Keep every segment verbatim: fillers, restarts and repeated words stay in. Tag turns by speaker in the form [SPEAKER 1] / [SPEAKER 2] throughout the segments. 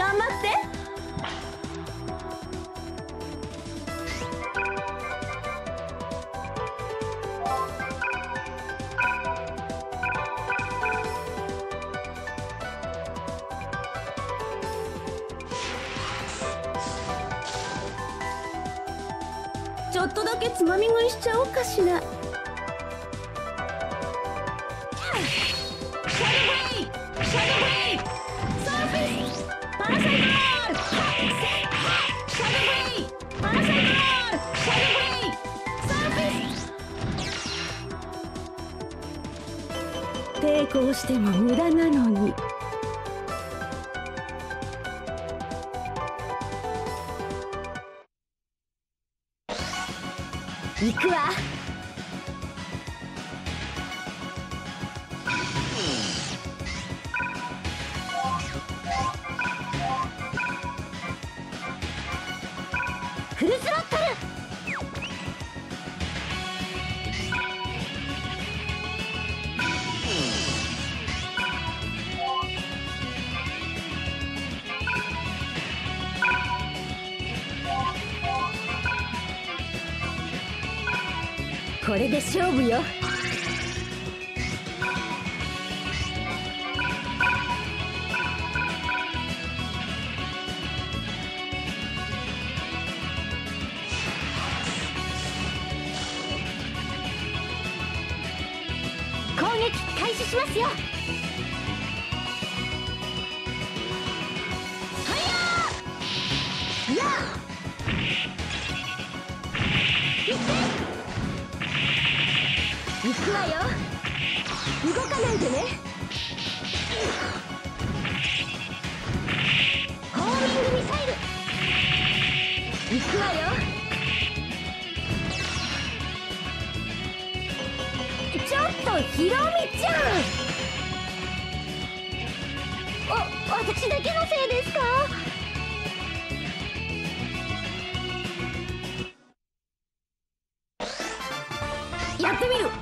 [SPEAKER 1] 頑張って。ちょっとだけつまみ食いしちゃおうかしら。抵抗しても無駄なのに。行くわ。フルスロットル。これで勝負よ。攻撃開始しますよ。はいやー。やあ。行って。行くわよ。動かないでね。ホーミングミサイル。行くわよ。ちょっとヒロミちゃん。お、私だけのせいですか？やってみる。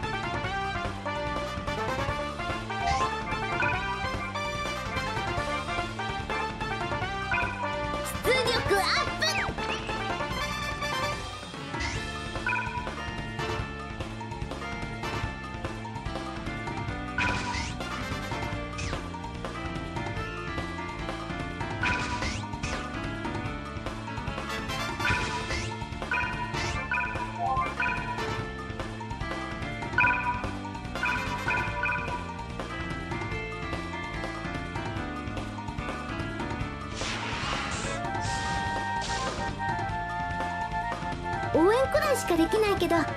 [SPEAKER 1] 応援くらいしかできないけど、私だって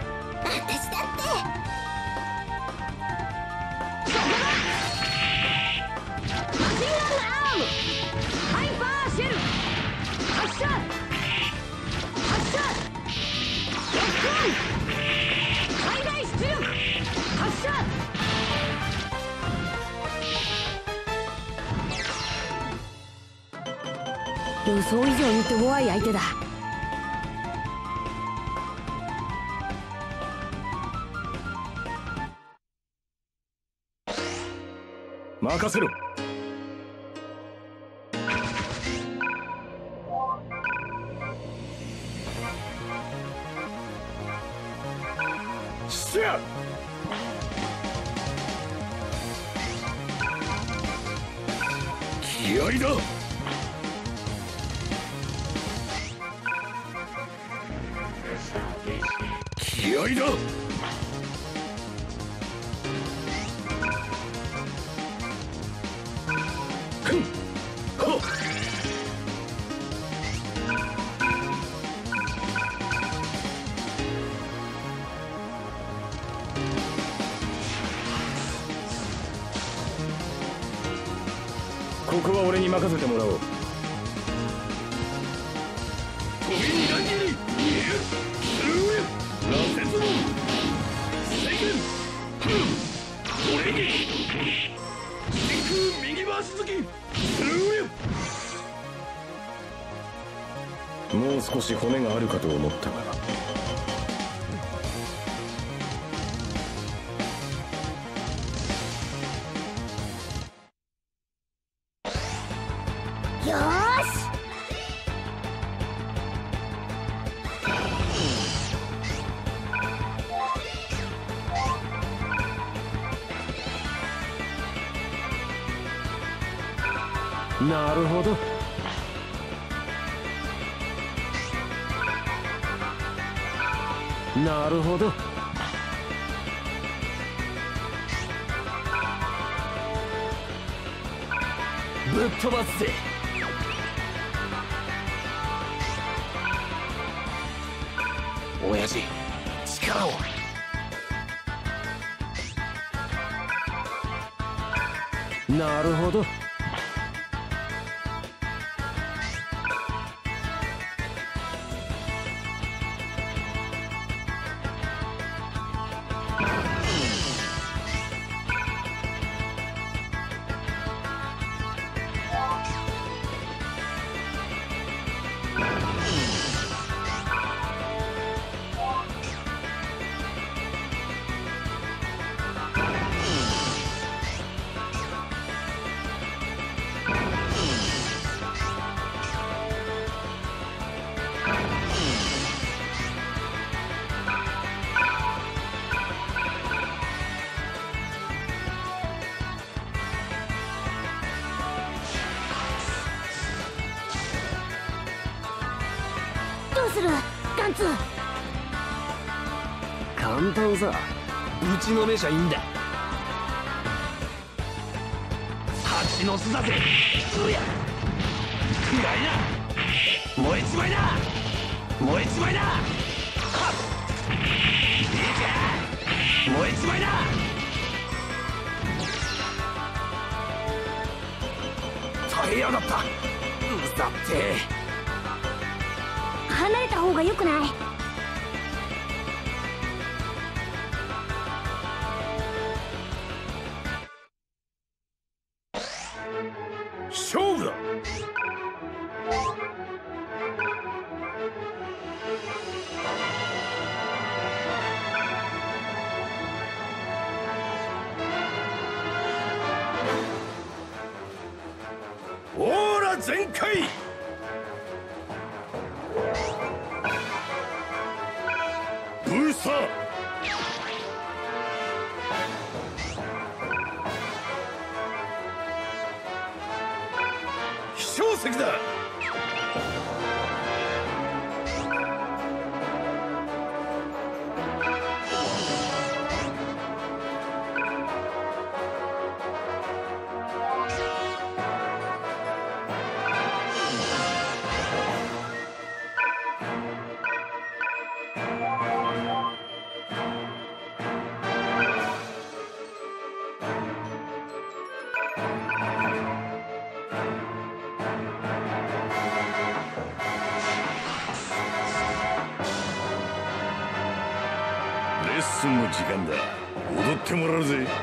[SPEAKER 1] マシンガンアームハイパーシェル発射発射ロックオン最大出力発射。予想以上に弱い相手だ。
[SPEAKER 2] 任せろ。しゃ気合いだ。気合いだ。ここは俺に任せてもらおう。飛びに乱切りスルー羅刹門制限これに真空右回し突きスルーもう少し骨があるかと思ったが。
[SPEAKER 1] よーし
[SPEAKER 3] なるほど。なるほど。ぶっ飛ばすぜ。親父、力を。なるほど。
[SPEAKER 1] どうするガンツ。
[SPEAKER 3] 簡単さ、ぶちのめしゃいいんだ。蜂の巣だぜ。うや暗いな。燃えちまいな。燃えちまいな。はっいいか燃えちまいな。耐えやがった。うざって。
[SPEAKER 1] 離れた方がよくない？
[SPEAKER 2] 勝負だ。オーラ全開。ブースター。飛翔石だ。レッスンの時間だ。踊ってもらうぜ。ジャ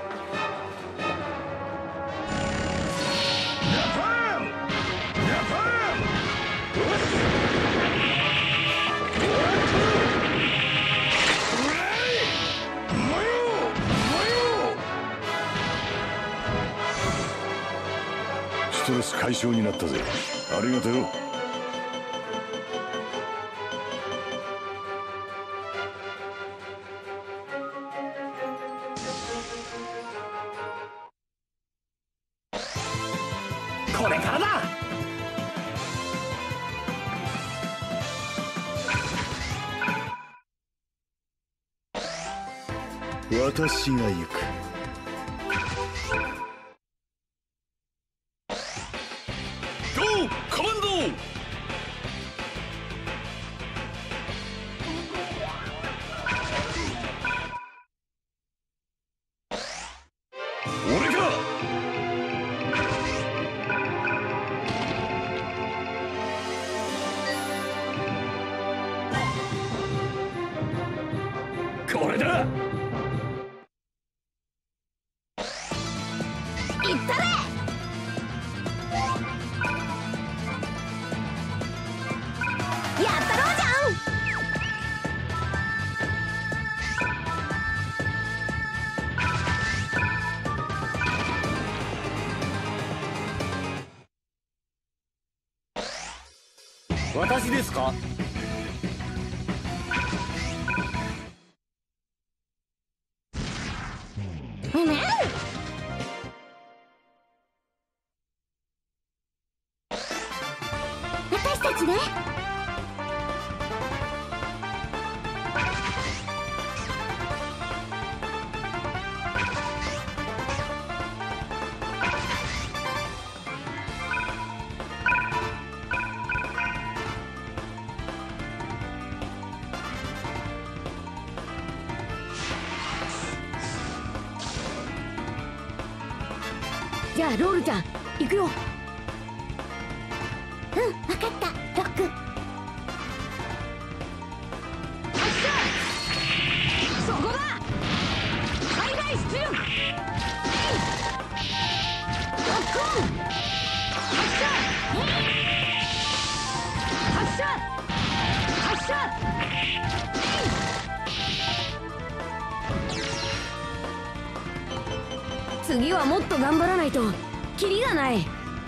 [SPEAKER 2] パン！ジャパン！ストレス解消になったぜ。ありがとうよ。
[SPEAKER 3] これからだ。
[SPEAKER 2] 私が行く。ゴーコマンド。俺か。これだ。
[SPEAKER 1] いったれ。やったろうじゃん。
[SPEAKER 3] 私ですか？
[SPEAKER 1] うめん。 私たちね。じゃあロールちゃん行くよ。うん、分かった。ロック。そこだ。最大出力。ロックオン。発射。発射。発射。次はもっと頑張らないとキリがない。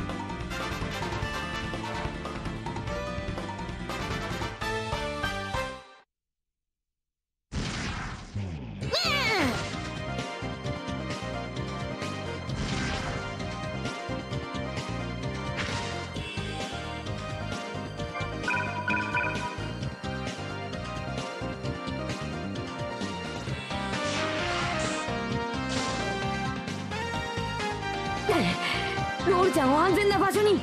[SPEAKER 1] ロールちゃんを安全な場所に。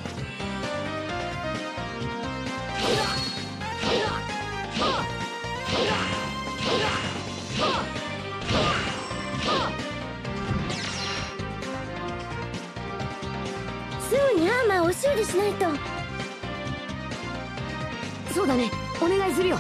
[SPEAKER 1] すぐにアーマーを修理しないと。そうだね、お願いするよ。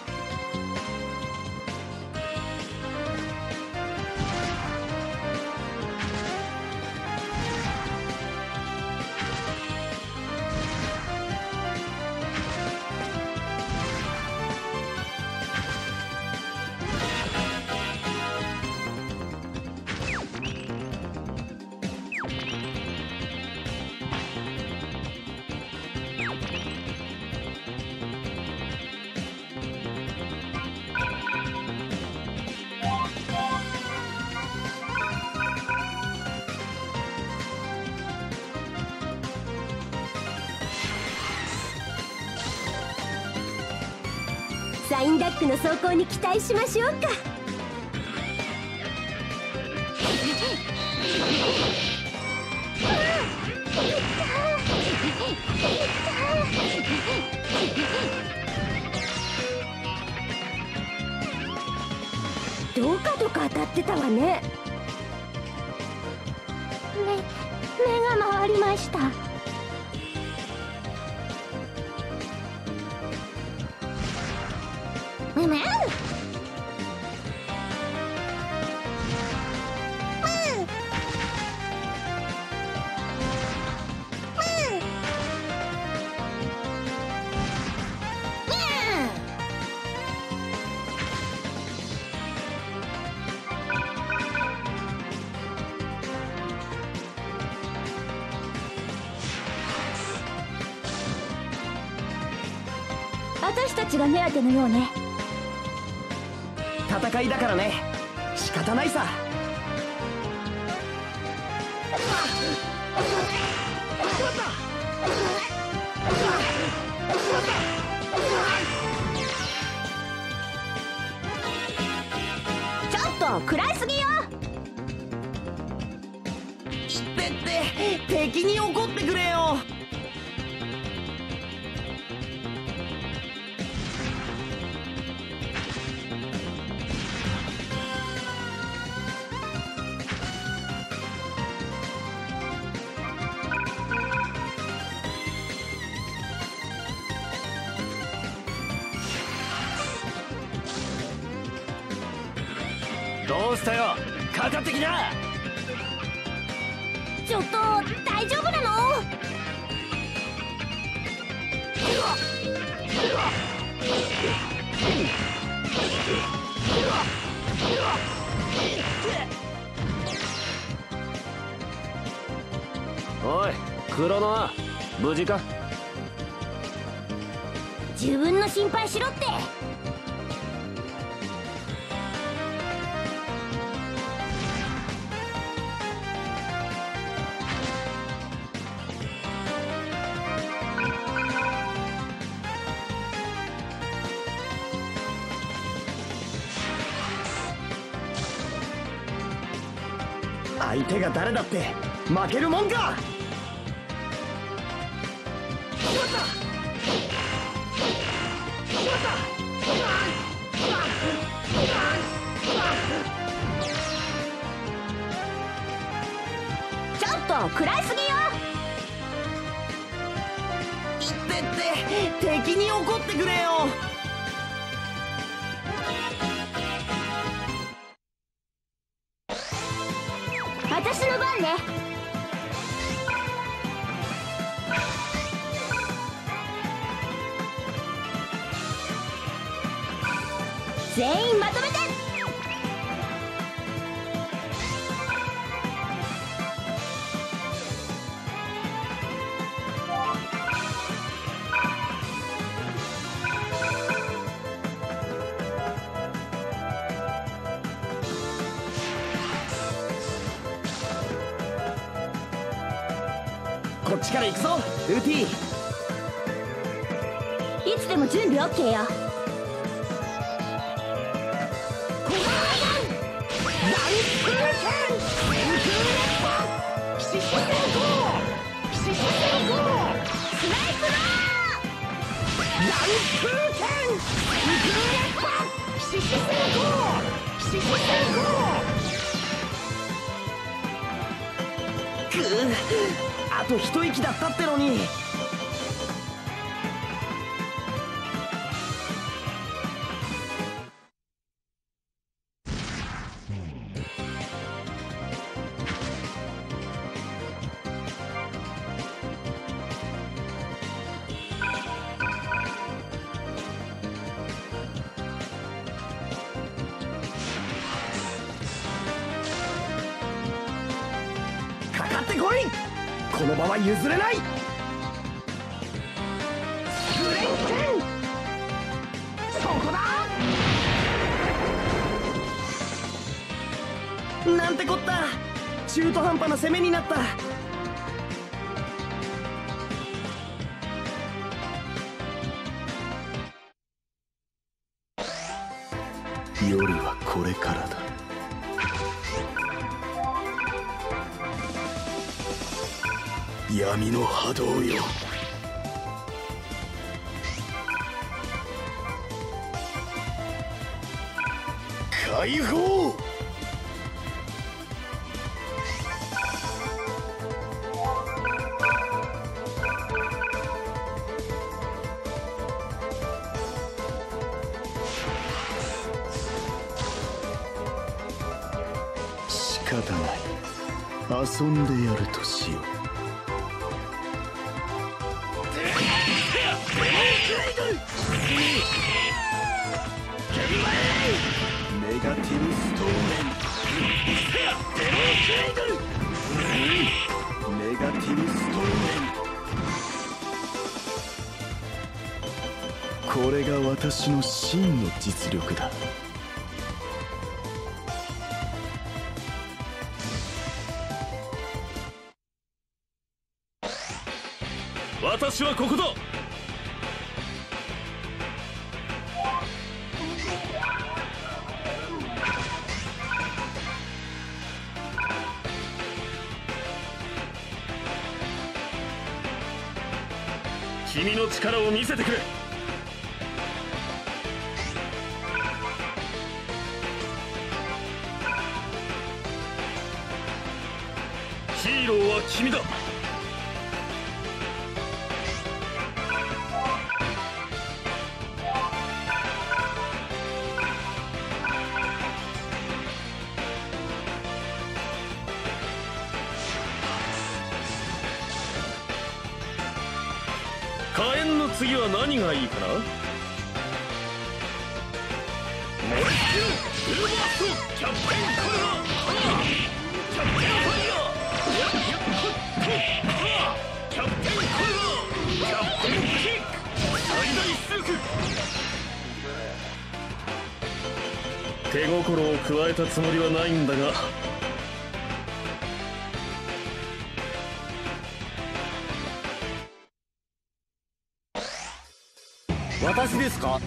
[SPEAKER 1] サインダックの走行に期待しましょうか。どうかどか当たってたわね。目目が回りました。めめ私たちが目当てのようね。
[SPEAKER 3] 戦いだからね、仕方ないさ。
[SPEAKER 1] ちょっと食らいすぎよ。
[SPEAKER 3] ってって敵に怒ってくれよ。どうしたよ、かかってきな。
[SPEAKER 1] ちょっと大丈夫なの？
[SPEAKER 3] おいクロノは無事か？
[SPEAKER 1] 自分の心配しろって。
[SPEAKER 4] 相手が誰だって負けるもんか。
[SPEAKER 1] ちょっと食らいすぎよ。
[SPEAKER 4] いってって敵に怒ってくれよ。
[SPEAKER 1] 私の番ね。全員まとめて。
[SPEAKER 4] こっちから行くぞルーティー。
[SPEAKER 1] いつでも準備 オーケー よ。
[SPEAKER 4] くぅ、あと一息だったってのに。かかってこい。この場は譲れない。そこだ。なんてこった。中途半端な攻めになった。
[SPEAKER 2] 夜はこれからだ。闇の波動よ。解放。仕方ない。遊んでやるとしよう。ネガティブストーメン。ネガティブストーメン。これが私の真の実力だ。私はここだ。君の力を見せてくれ。ヒーローは君だ。火炎の次は何がいいかな。燃え尽きるウルバーストキャプテンコルラキャプテンファイヤーキャプテンコルラキャプテンキック最大出力。手心を加えたつもりはないんだが。私ですか。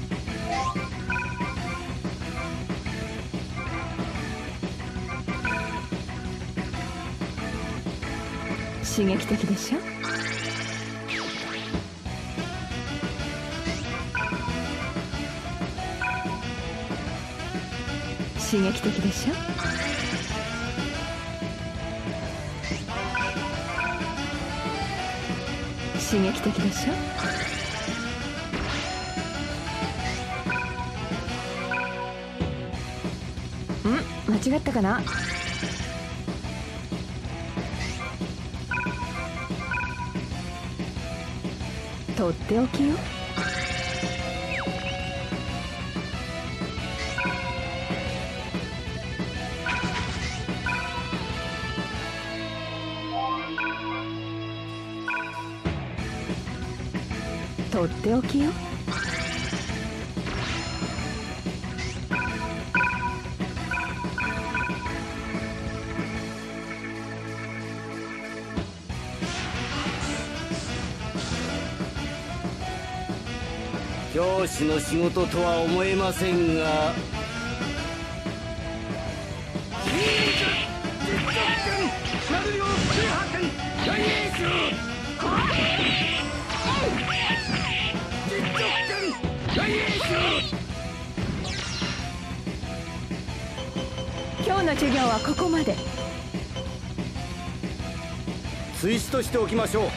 [SPEAKER 1] 刺激的でしょ。刺激的でしょ。刺激的でしょ。ん？間違ったかな。とっておきよ。とっておきよ。
[SPEAKER 5] 教師の仕事とは思えませんが、
[SPEAKER 1] 今日の授業はここまで。
[SPEAKER 5] 追試としておきましょう。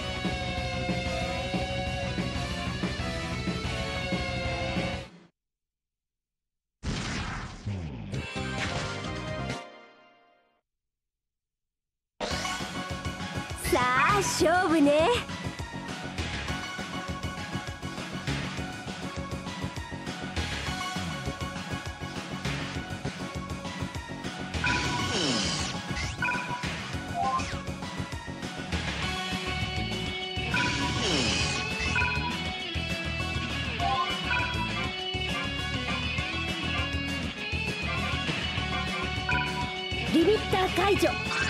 [SPEAKER 1] さあ勝負ね。リミッター解除。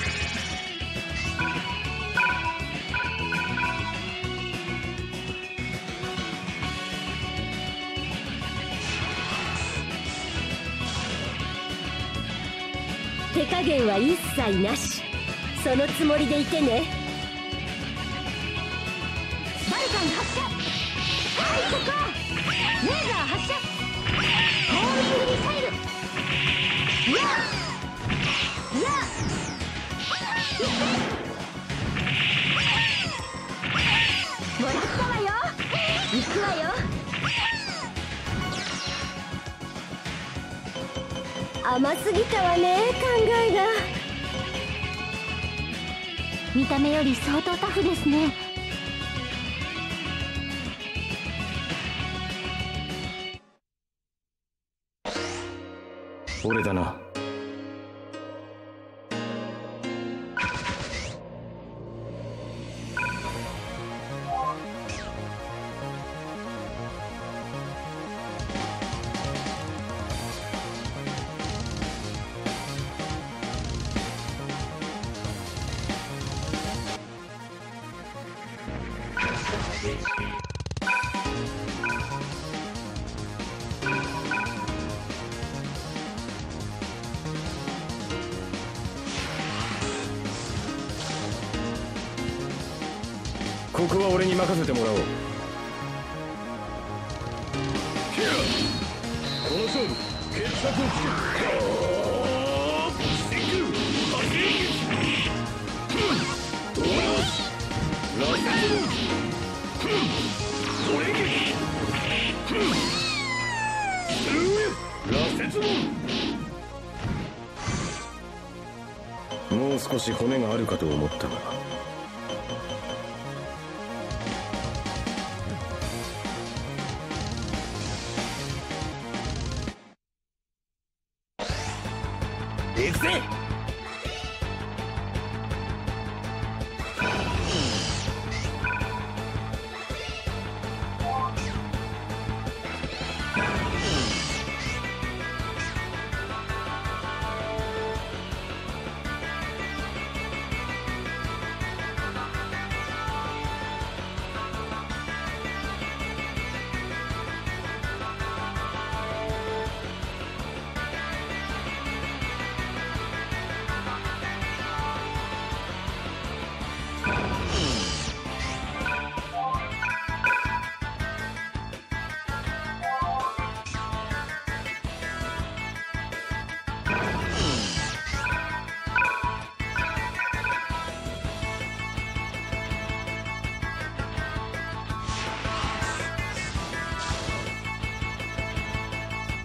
[SPEAKER 1] 手加減は一切なし。そのつもりでいてね。バルカン発射。はいここ。レーザー発射。ホーミングミサイル。うわっうわっもらったわよ。行くわよ。甘すぎたわね、考えが。見た目より相当タフですね。
[SPEAKER 2] 俺だな。ここは俺に任せてもらおう。この勝負決着をつける。もう少し骨があるかと思ったが。
[SPEAKER 3] 行くぜ。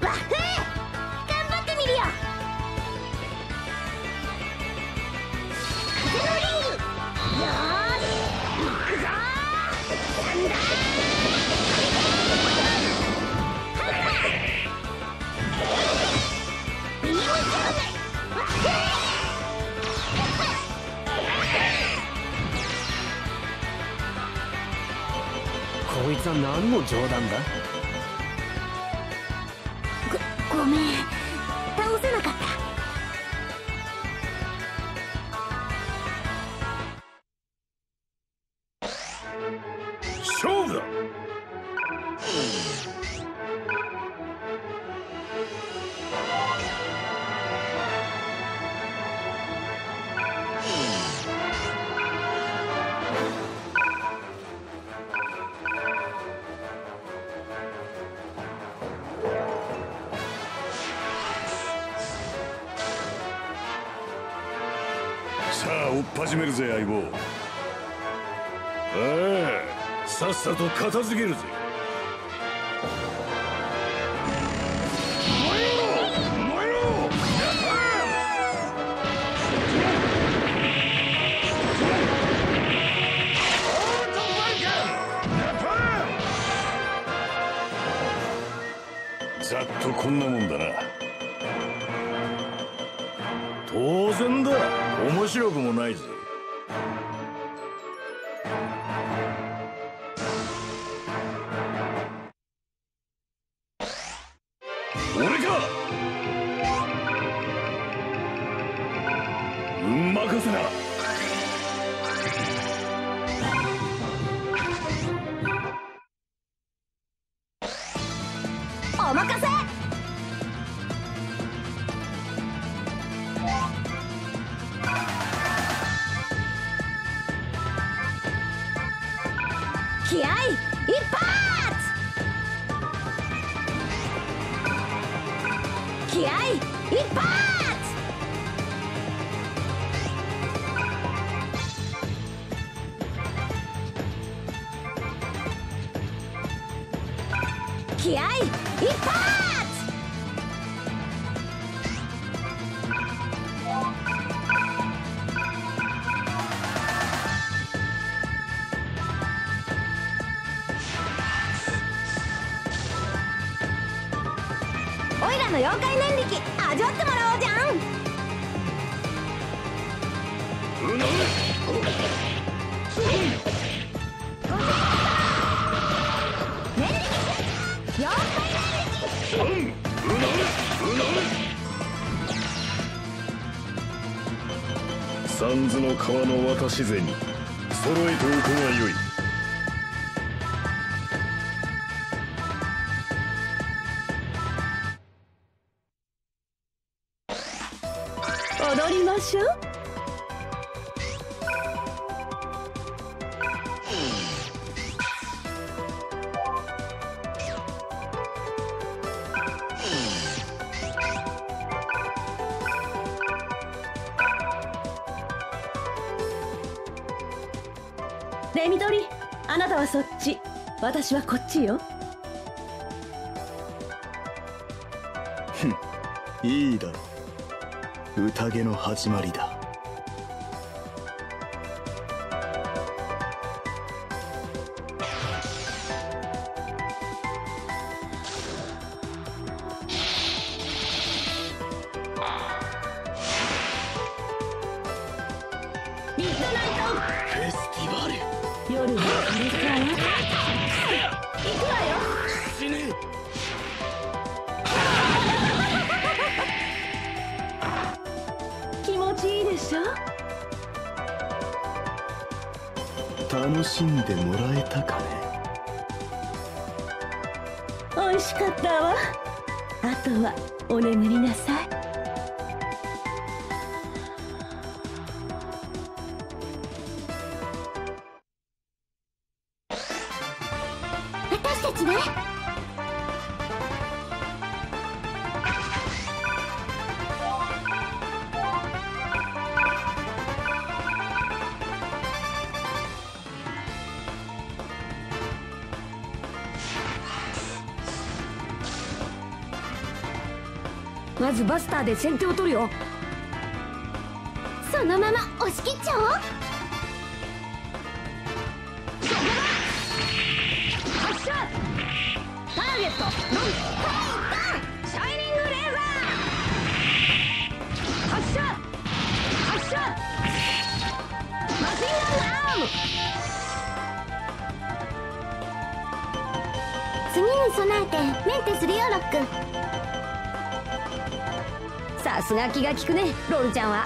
[SPEAKER 1] バッフ頑張ってみるよ。風のリング、よーし行くぞー。なんだハンマービームチャーメバッフ
[SPEAKER 4] こいつは何の冗談だ。
[SPEAKER 1] ごごめん、倒せなかった。
[SPEAKER 2] 勝負だ。さあ追っ始めるぜ相棒。ああ、さっさと片付けるぜ。燃えろ燃えろ。ざっとこんなもんだな。当然だ、面白くもないぜ。俺か。運任せな。
[SPEAKER 1] お任せ。気合い一発。気合い一発。気合い一発。オイラの妖怪念力味わってもらおうじゃん。
[SPEAKER 2] うなる。
[SPEAKER 1] 念力妖怪念力。
[SPEAKER 2] うん、うなるうなる。三途の川の渡し銭揃えておくがよい。
[SPEAKER 1] 踊りましょう。レミドリ、あなたはそっち、私はこっちよ。
[SPEAKER 6] いいだろう、宴の始まりだ。
[SPEAKER 1] ミッドナイト
[SPEAKER 6] フェスティバル。
[SPEAKER 1] 夜はこれから行くわよ。
[SPEAKER 6] 死ね。
[SPEAKER 1] 気持ちいいでしょ。
[SPEAKER 6] 楽しんでもらえたかね。
[SPEAKER 1] 美味しかったわ。あとはお眠りなさい。私たちね。 まずバスターで先手を取るよ。
[SPEAKER 7] そのまま押し切っちゃおう。
[SPEAKER 1] そこだ。発射。ターゲットロンシャイニングレーザー発射発射マシンガンアーム。
[SPEAKER 7] 次に備えてメンテするよロック。
[SPEAKER 1] さすが気が利くねロールちゃんは。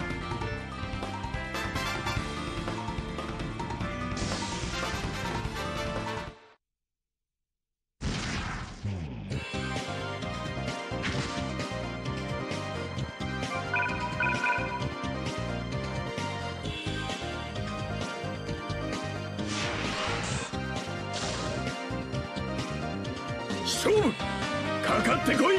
[SPEAKER 2] 勝負かかってこい。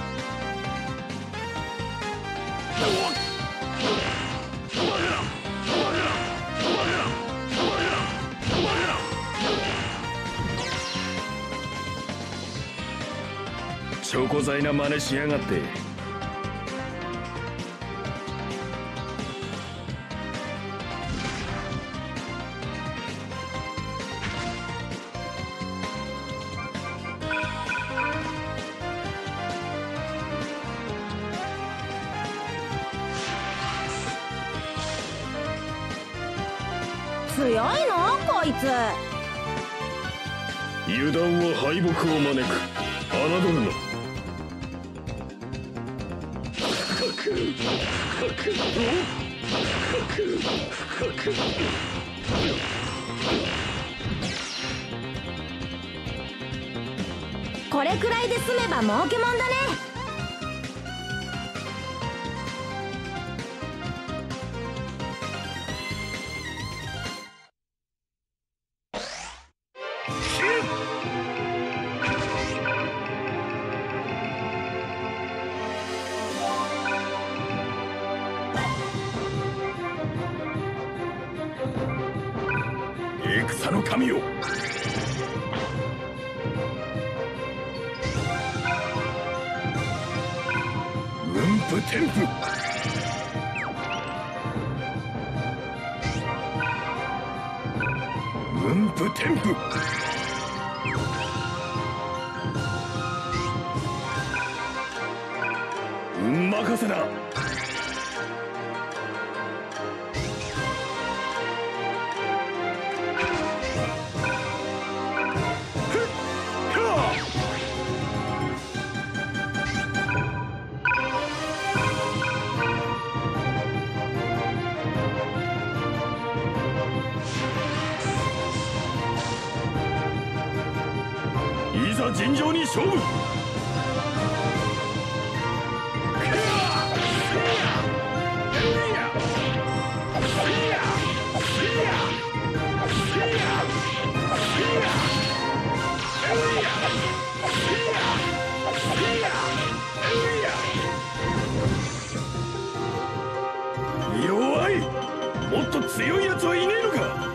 [SPEAKER 2] チョコ材な真似しやがって。
[SPEAKER 1] 強いのこいつ。
[SPEAKER 2] 油断は敗北を招く。侮るな。
[SPEAKER 1] これくらいで済めば儲けもんだね。
[SPEAKER 2] 戦の神よ。運布天賦。運布天賦。運任せだ。いざ尋常に勝負。弱い。もっと強いやつはいねえのか。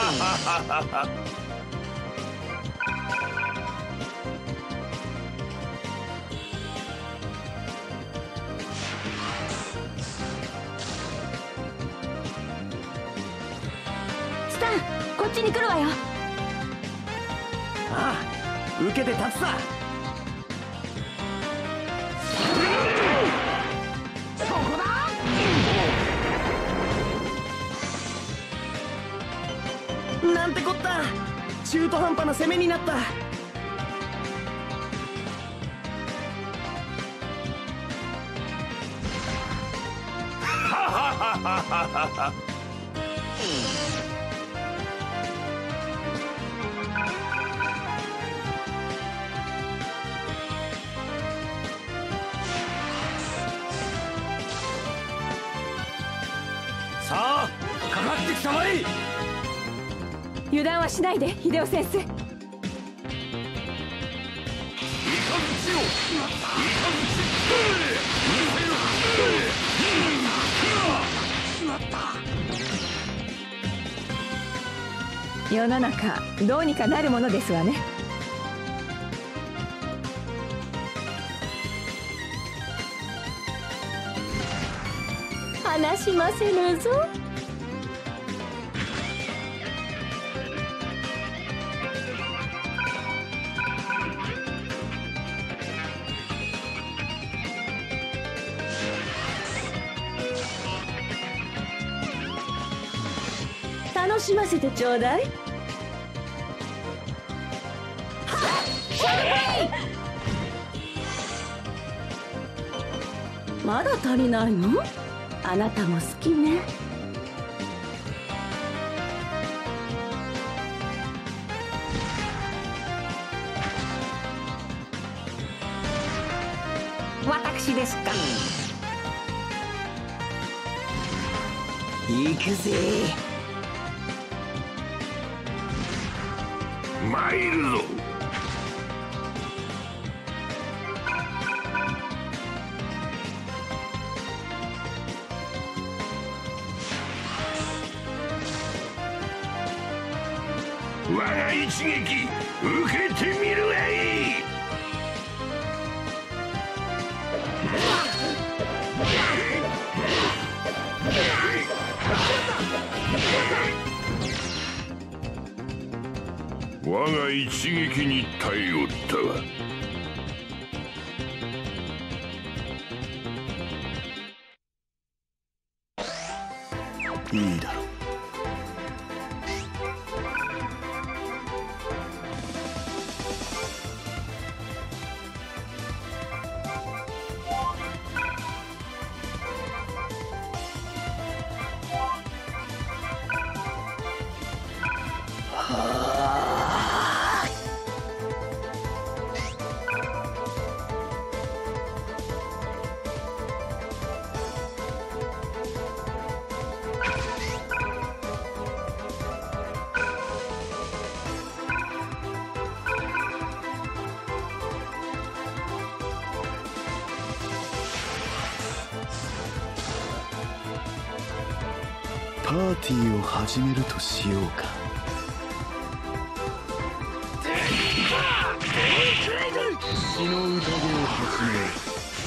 [SPEAKER 1] スタン、こっちに来るわよ。
[SPEAKER 4] ああ、受けて立つさ。
[SPEAKER 1] そこだ。
[SPEAKER 4] なんてこった、中途半端な攻めになった。
[SPEAKER 3] さあ、かかってきたまえ。
[SPEAKER 1] 油断はしないで、秀夫先生。
[SPEAKER 2] イカズチよ、イカズチ。
[SPEAKER 1] 世の中どうにかなるものですわね。話しませぬぞ。楽しませてちょうだい。まだ足りないの？あなたも好きね。私ですか。
[SPEAKER 4] 行くぜ。
[SPEAKER 2] 参るぞ。我が一撃受けてみるがいい。我が一撃に耐えおったわ。
[SPEAKER 6] いいだろう。パーティーを始めるとしようか。血の宴を始める。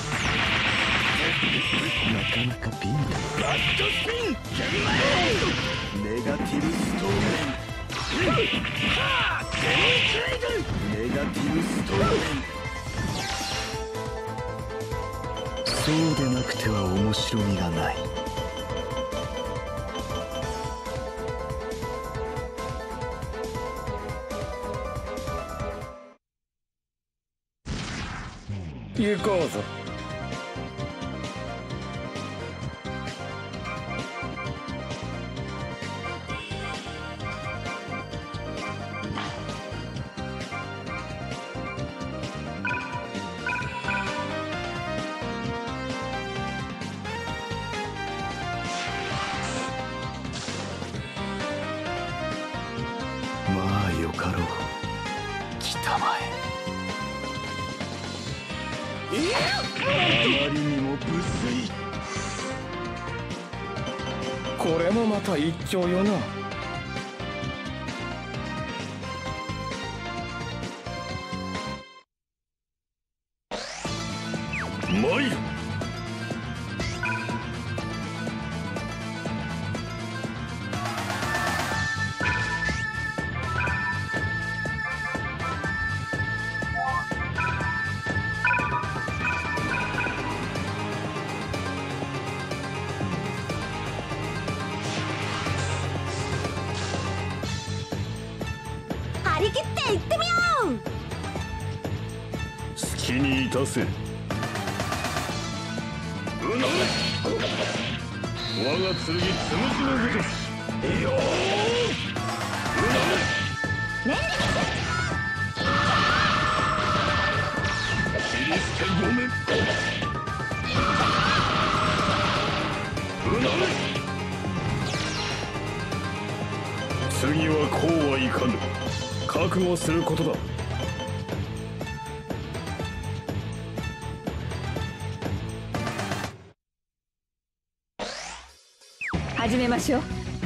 [SPEAKER 6] なかなかピンだ。バッドスピンネガティブストーメン。ネガティブストーメン。そうでなくては面白みがない。
[SPEAKER 5] 行こうぞ。
[SPEAKER 6] まあよかろう。来たまえ。あまりにも無粋。
[SPEAKER 5] これもまた一興よな。
[SPEAKER 2] 参る。
[SPEAKER 1] 張り切っていってみよう。
[SPEAKER 2] 好きに致せ。うなれ。我が剣つむじのごとし。いいよー。うなれ。
[SPEAKER 1] 念力
[SPEAKER 2] 切り捨てごめん。うなれ。次はこうはいかぬ。覚悟することだ。
[SPEAKER 1] 始めましょう。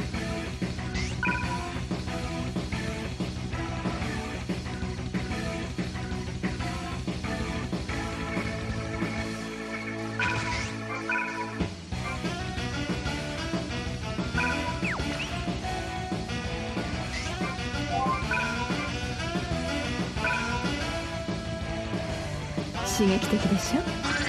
[SPEAKER 1] 刺激的でしょ。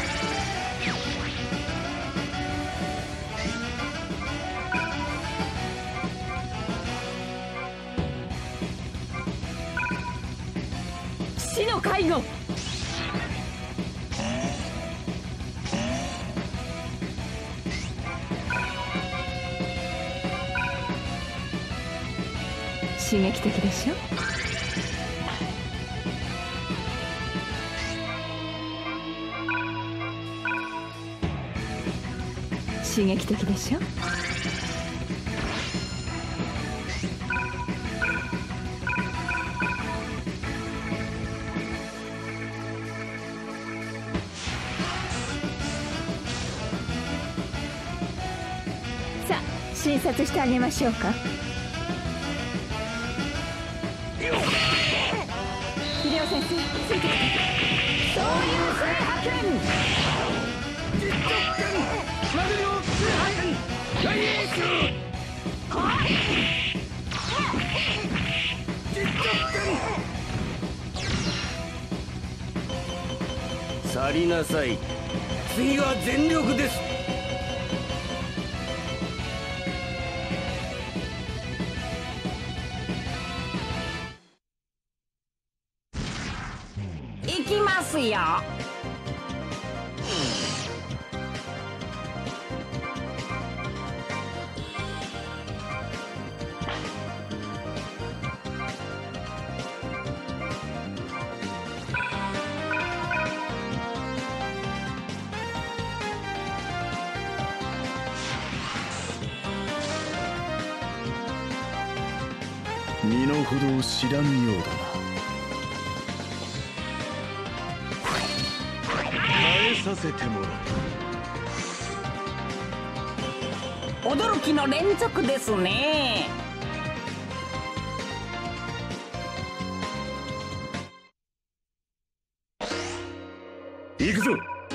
[SPEAKER 1] 死の介護。刺激的でしょ。刺激的でしょ。さあ診察してあげましょうか。秀夫先生ついてきて。そういう制覇権。
[SPEAKER 5] 去りなさい。次は全力です。
[SPEAKER 1] 行きますよ。
[SPEAKER 6] 身の程を知らんようだな。耐えさせてもらう。
[SPEAKER 1] 驚きの連続ですね。
[SPEAKER 2] 行くぞ。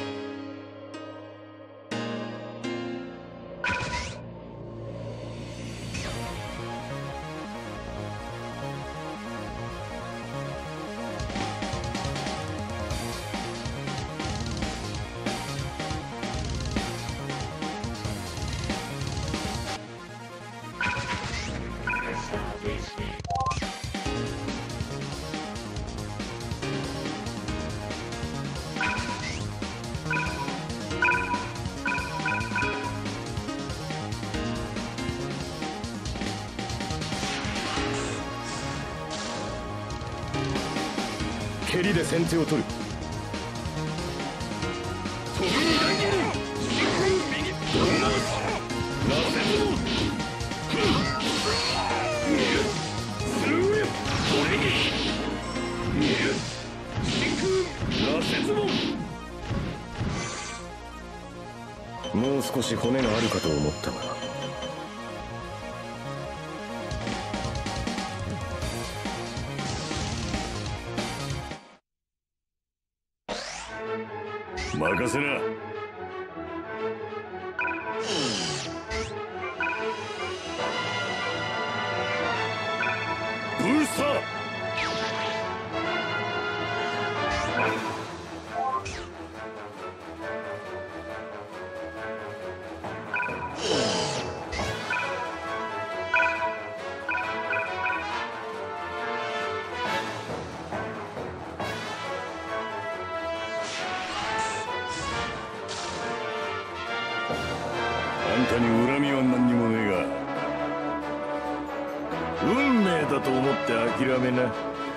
[SPEAKER 2] 蹴りで先手を取る。飛びに大切に右右ならせずもスルーこれに真空らせずも。もう少し骨があるかと思ったが。 任せな。ブースター。あんたに恨みは何にもねえが、運命だと思って諦めな。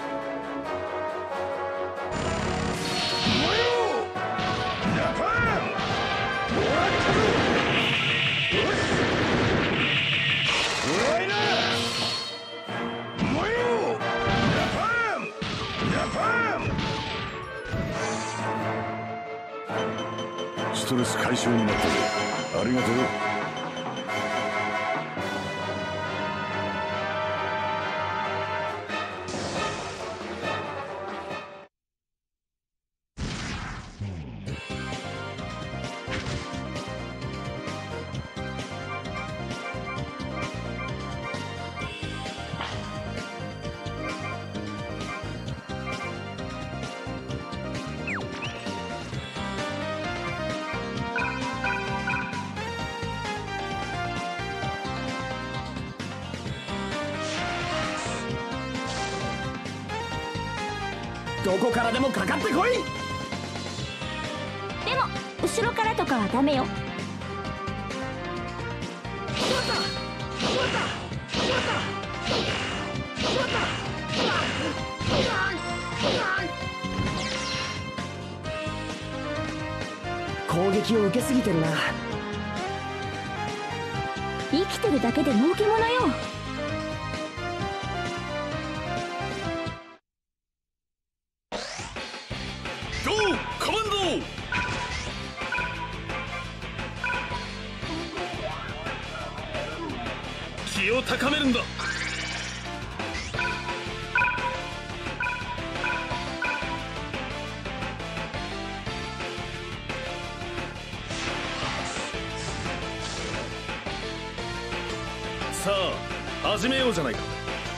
[SPEAKER 2] ストレス解消になったぞ。ありがとう。
[SPEAKER 4] どこからでもかかってこい。
[SPEAKER 7] でも後ろからとかはダメよ。
[SPEAKER 4] 攻撃を受けすぎてるな。
[SPEAKER 7] 生きてるだけで儲けものよ。
[SPEAKER 2] 気を高めるんだ。さあ始めようじゃないか。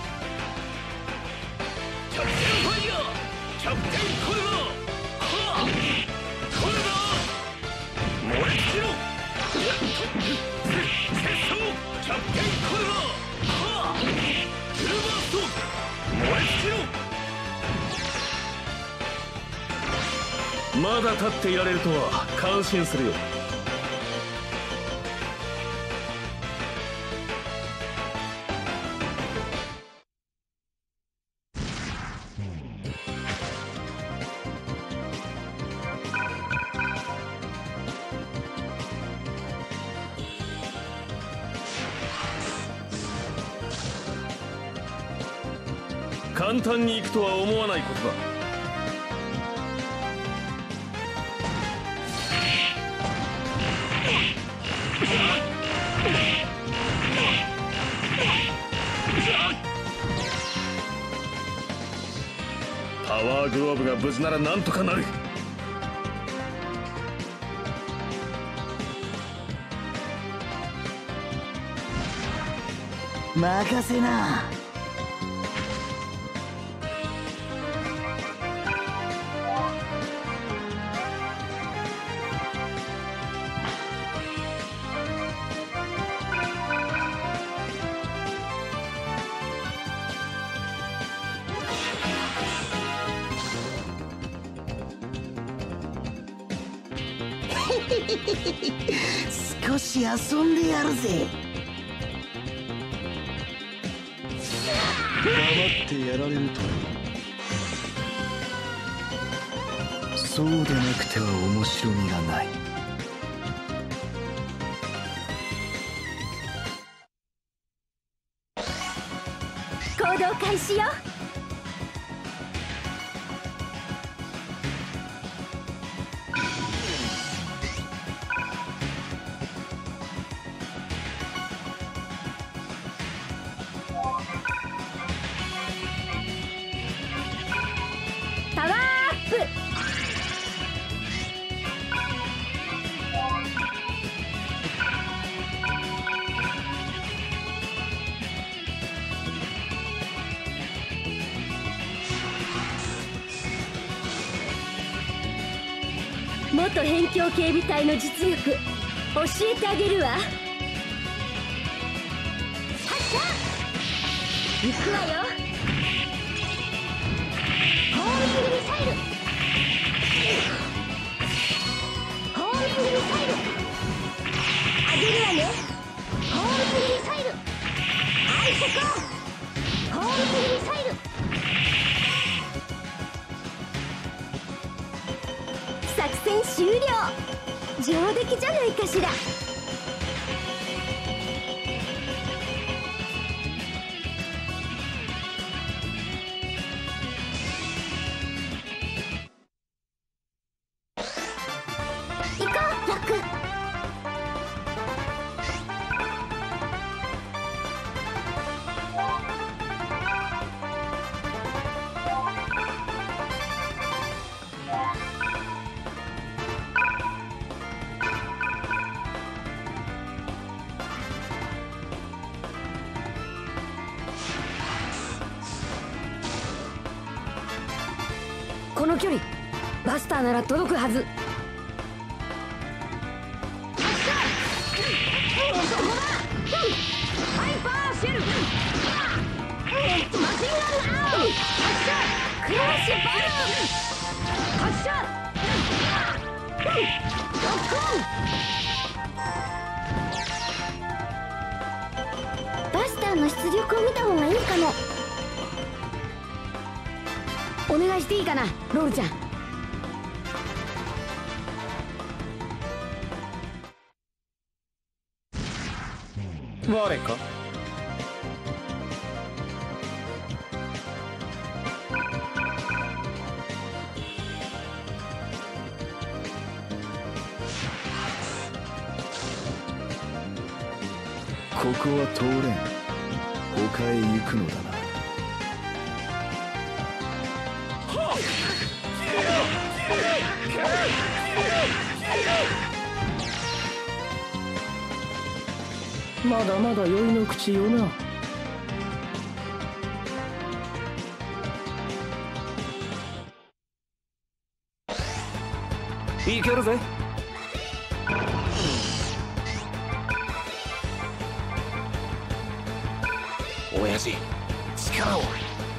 [SPEAKER 2] キャプテンファイヤー、キャプテンコルナー、はあ、コルナー燃え尽きろ。キャプテンコルナー、はあ、フルバースト燃え尽きろ。まだ立っていられるとは感心するよ。簡単にいくとは思わないことだ。パワーグローブが無事ならなんとかなる。
[SPEAKER 4] 任せな。少し遊んでやるぜ。
[SPEAKER 6] 黙ってやられるとそうでなくては面白みがない。
[SPEAKER 7] 行動開始よ。パワーアップ。 元辺境警備隊の実力教えてあげるわ。はっしゃ行くわよ。ホーミングミサイル、ホーミングミサイルあげるわね。ホーミングミサイル、はいそこ。ホーミングミサイル、作戦終了。上出来じゃないかしら。行こうロック。この距離バスターなら届くはず。ハイパーシェル、マシンガンアウト、発射、クラッシュバルーン、発射、ロックオン。バスターの出力を見た方がいいかも。お願いしていいかなロールちゃん。
[SPEAKER 6] 我か。ここは通れん。他へ行くのだな。まだまだ酔いの口よな。いけるぜ。親父、力を。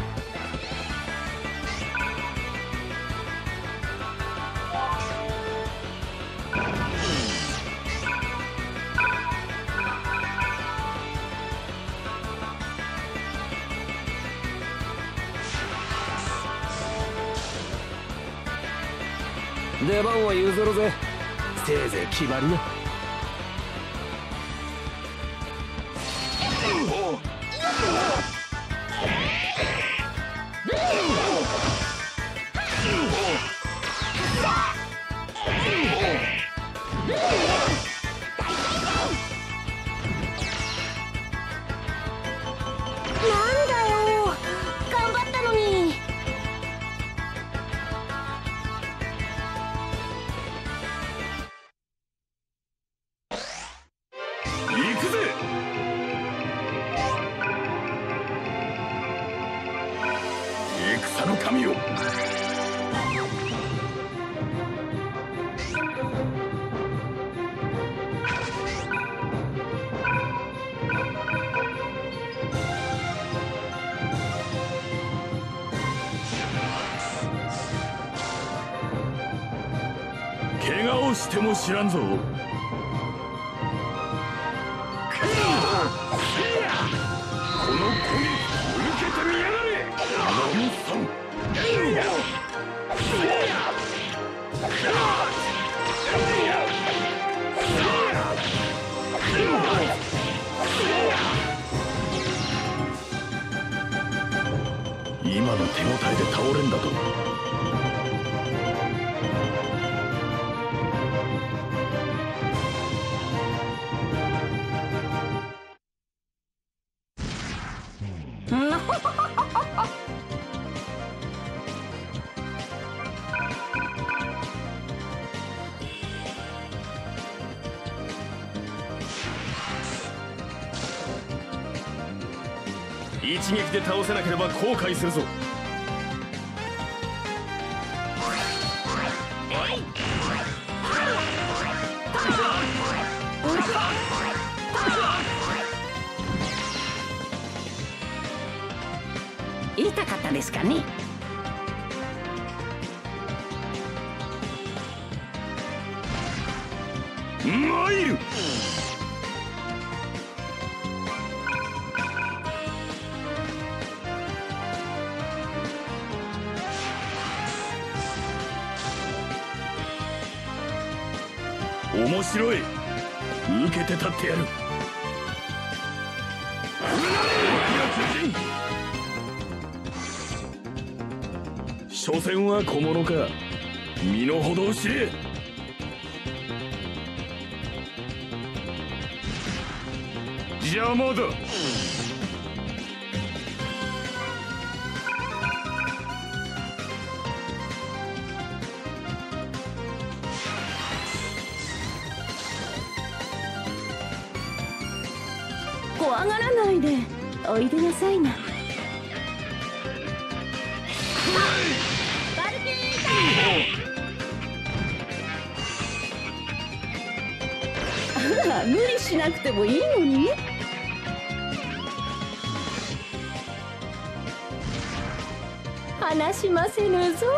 [SPEAKER 6] 出番は譲るぜ。せいぜい決まりな。
[SPEAKER 7] なんだよ、頑張ったのに。
[SPEAKER 2] 行くぜ。戦の神よ。怪我をしても知らんぞ。この攻撃受けてみやがれ。ラムさん。今の手応えで倒れんだと。一撃で倒せなければ後悔するぞ。
[SPEAKER 1] 言いたかったですかね。
[SPEAKER 2] 参る。面白い。受けて立ってやる。所詮は小物か。身の程を知れ。邪魔だ。
[SPEAKER 7] 怖がらないでおいでなさいな。バルキータイム。あら、無理しなくてもいいのに。話しませぬぞ。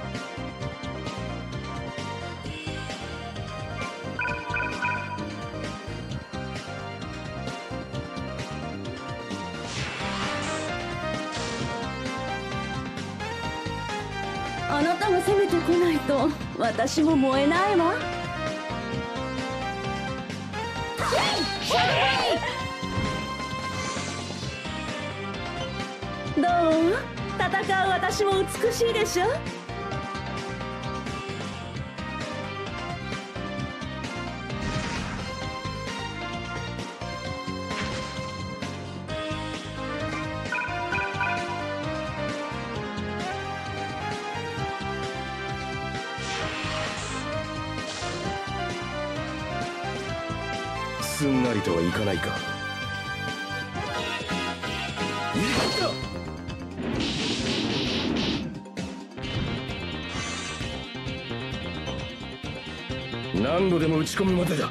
[SPEAKER 7] あなたが攻めてこないと私も燃えないわ。どう？戦う私も美しいでしょ。
[SPEAKER 2] すんなりとはいかないか。何度でも打ち込むまでだ。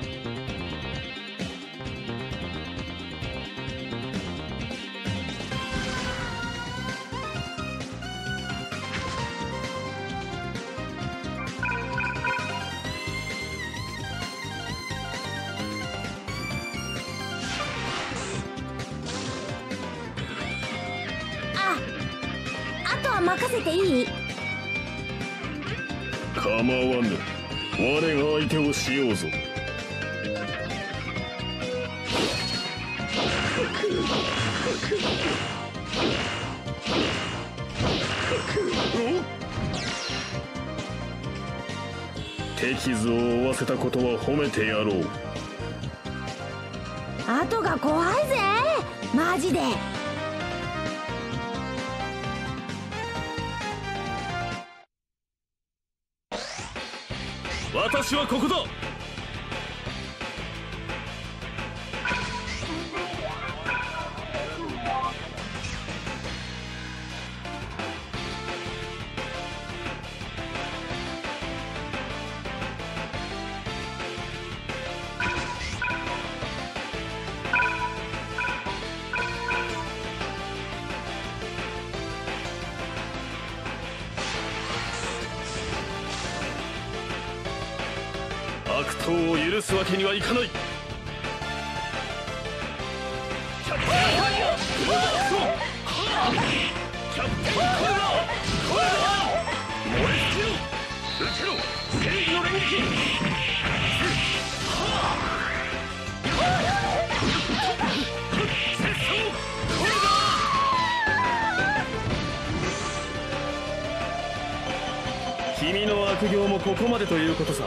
[SPEAKER 7] あとは任せていい？
[SPEAKER 2] 構わぬ。我が相手をしようぞ。手傷を負わせたことは褒めてやろう。
[SPEAKER 7] 後が怖いぜマジで。
[SPEAKER 2] 私はここだ。悪党を許すわけにはいかない。キャプテンファイヤー、キャプテンコーナー、コーナー、燃え尽きろ、受けろ、正義の連撃。拙者もコーナー。君の悪行もここまでということさ。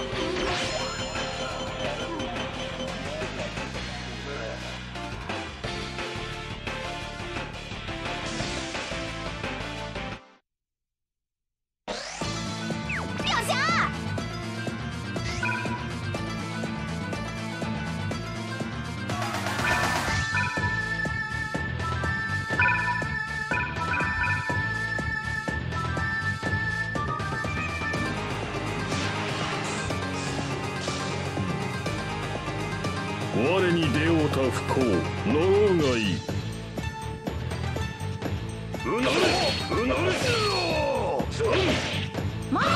[SPEAKER 2] 我に出会うた不幸、呪うがいい。うなれ。 うなるしろそん
[SPEAKER 7] まあ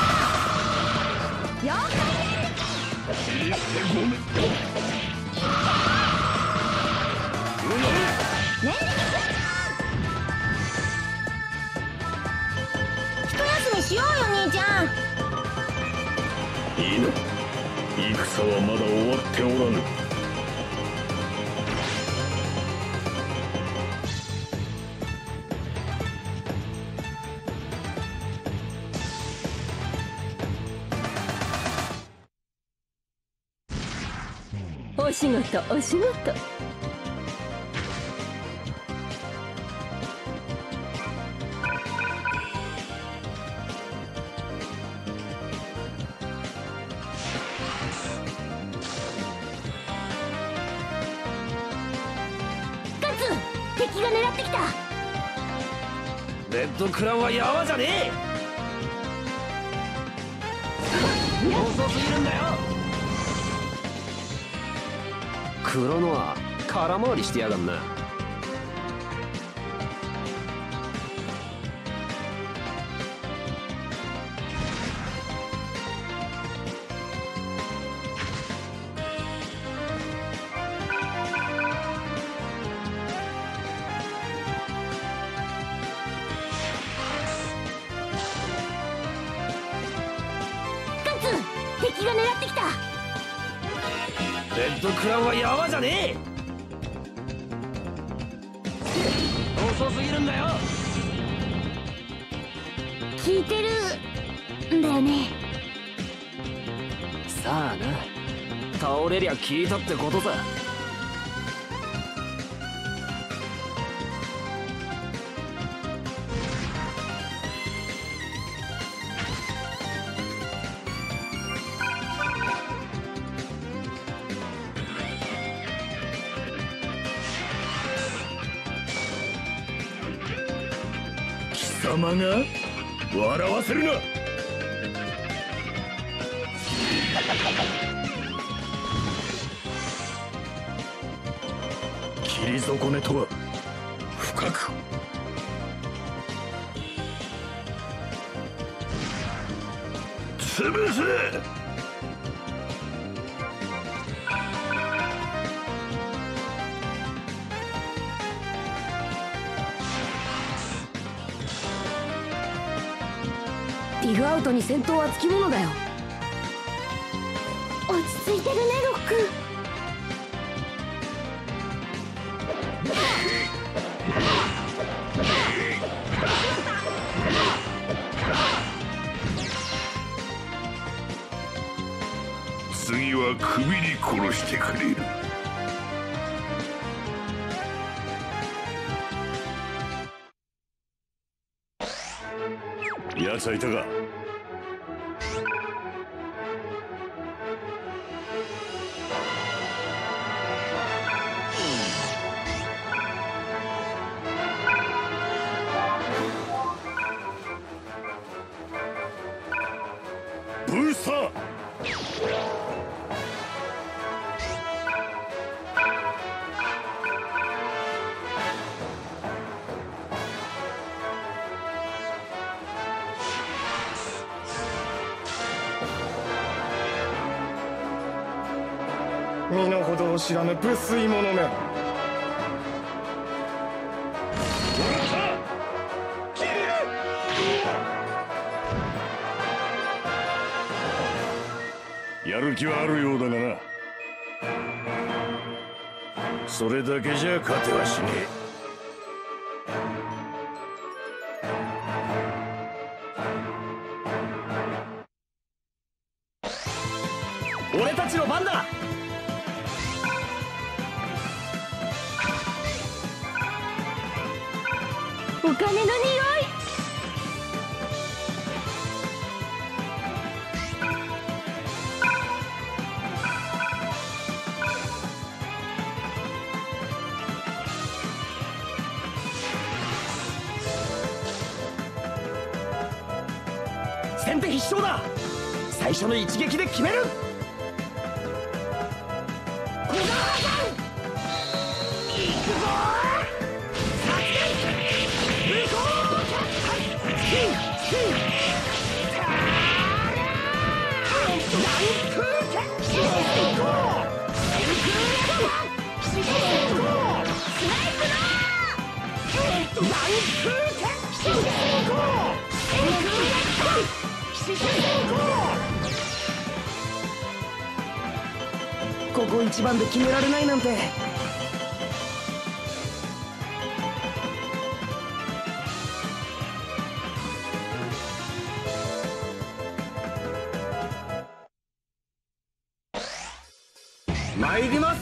[SPEAKER 7] 了解
[SPEAKER 2] 切り捨てごめんうなる
[SPEAKER 7] 念力一休みしようよ兄ちゃん。
[SPEAKER 2] いいな、戦はまだ終わっておらぬ。
[SPEAKER 1] お仕事お仕事。
[SPEAKER 7] 敵が狙ってきた。
[SPEAKER 3] レッドクランはヤワじゃねえ。遅すぎるんだよ。黒のは空回りしてやがんな。
[SPEAKER 7] 敵が狙ってきた。
[SPEAKER 3] レッドクランはヤワじゃねえ。遅すぎるんだよ。
[SPEAKER 7] 聞いてるんだよね。
[SPEAKER 3] さあな、倒れりゃ聞いたってことさ。
[SPEAKER 2] 貴様が笑わせるな。切り損ねとは深く。潰せ。
[SPEAKER 1] ディグアウトに戦闘はつきものだよ。
[SPEAKER 7] 落ち着いてるねロック。
[SPEAKER 2] 次は首に殺してくれる。奴はいたか。ブースター。
[SPEAKER 6] 身の程を知らぬ不粋者め。
[SPEAKER 2] やる気はあるようだがな。それだけじゃ勝てはしね
[SPEAKER 3] え。俺たちの番だ。
[SPEAKER 7] お金の匂い。
[SPEAKER 3] 先手必勝だ。最初の一撃で決める。
[SPEAKER 7] 小川さん行くぞー。向こう
[SPEAKER 4] こ一番で決められないなんて。
[SPEAKER 5] 参ります。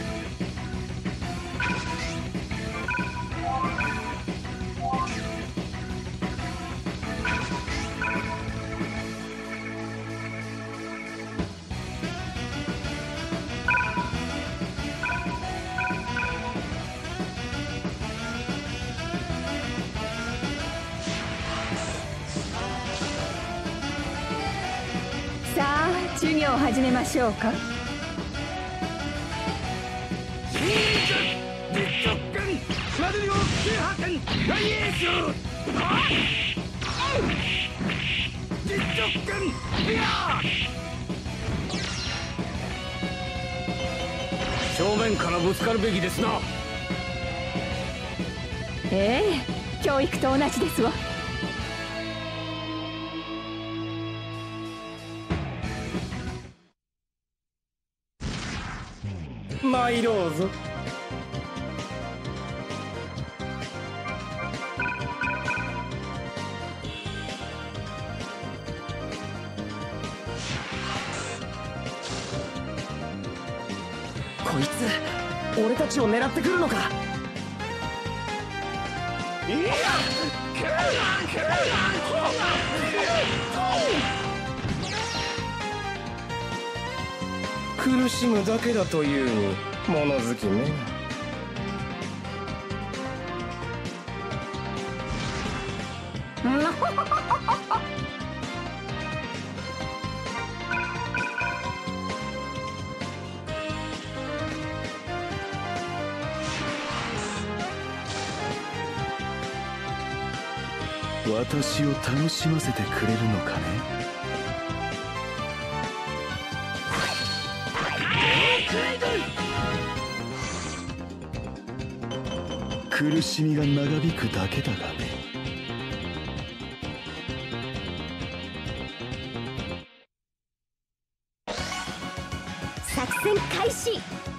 [SPEAKER 1] さあ授業を始めましょうか。
[SPEAKER 5] 正面からぶつかるべきですな。
[SPEAKER 1] ええ、教育と同じですわ。
[SPEAKER 4] 参ろうぞ。こいつ俺たちを狙ってくるのか。
[SPEAKER 3] いや、
[SPEAKER 4] 苦しむだけだというに物好きね。
[SPEAKER 6] 私を楽しませてくれるのかね。苦しみが長引くだけだがね。
[SPEAKER 7] 作戦開始。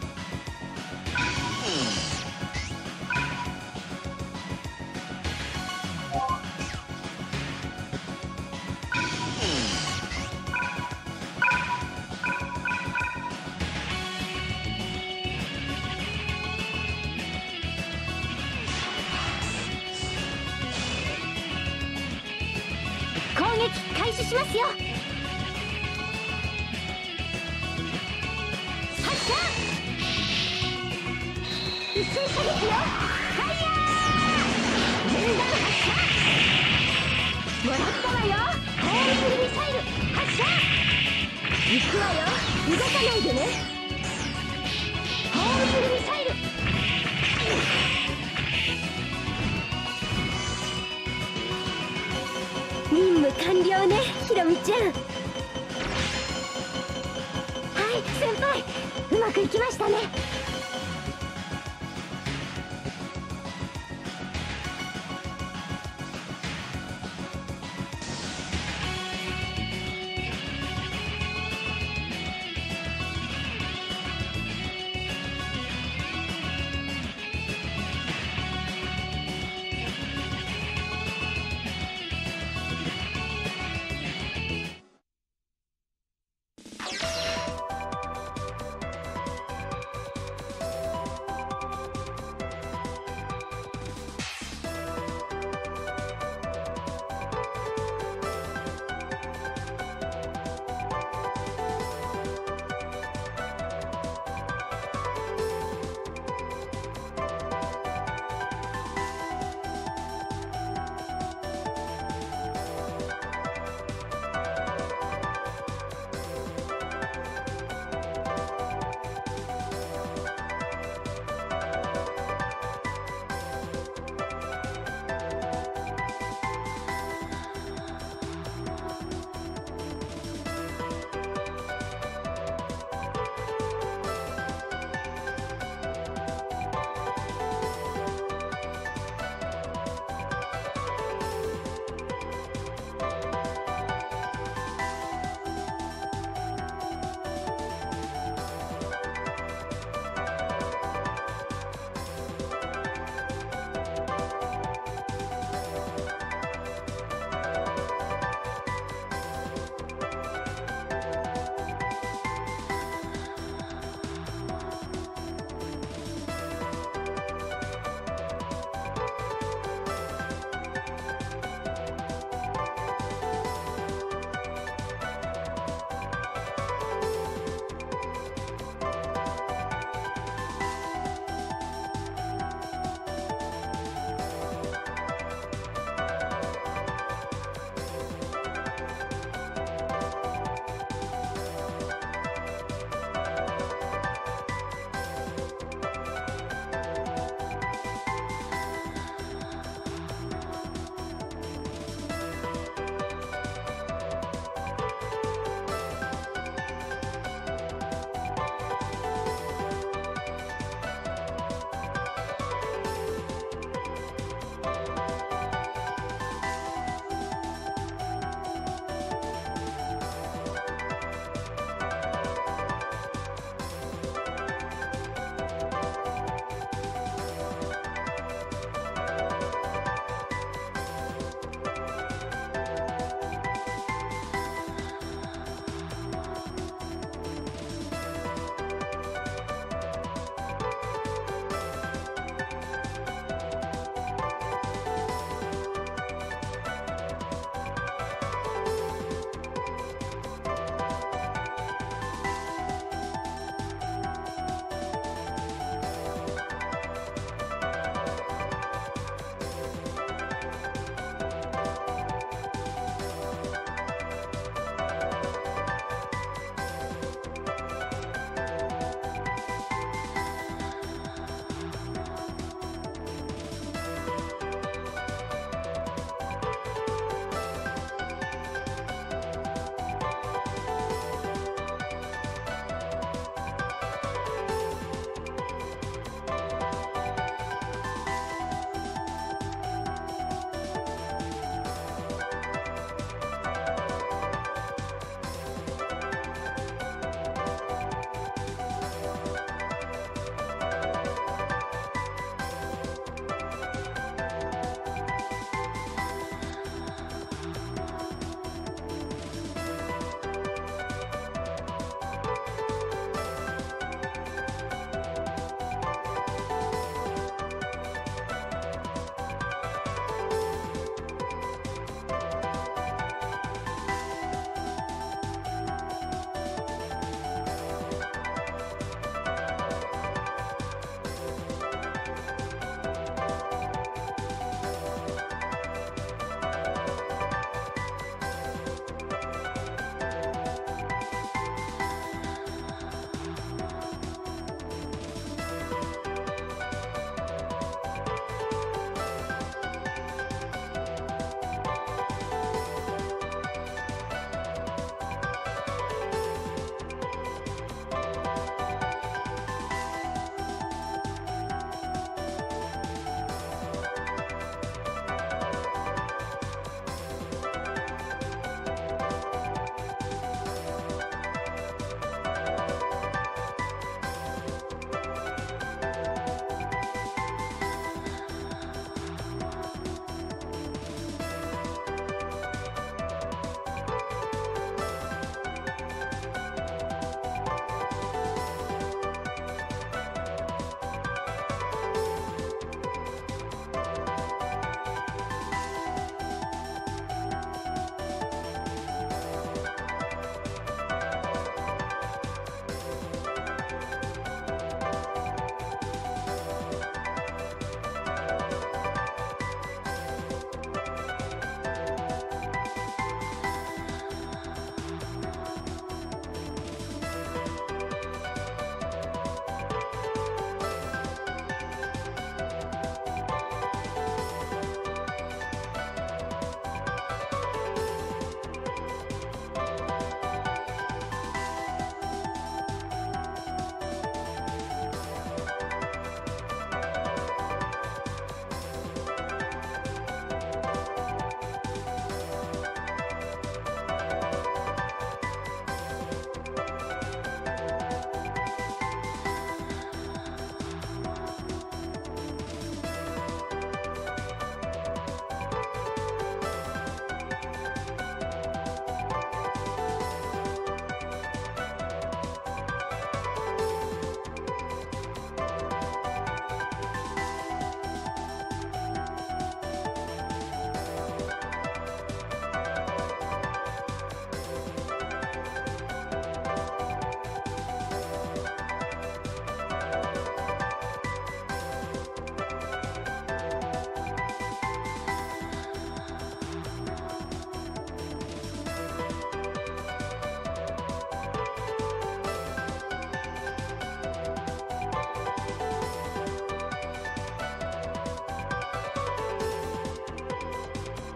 [SPEAKER 7] 攻撃開始しますよ。発射。一斉射撃よ。ファイヤー。連弾発射。もらったわよ。ホーミングミサイル発射。行くわよ。動かないでね。ホーミングミサイル。任務完了ね、ひろみちゃん。はい、先輩、うまくいきましたね。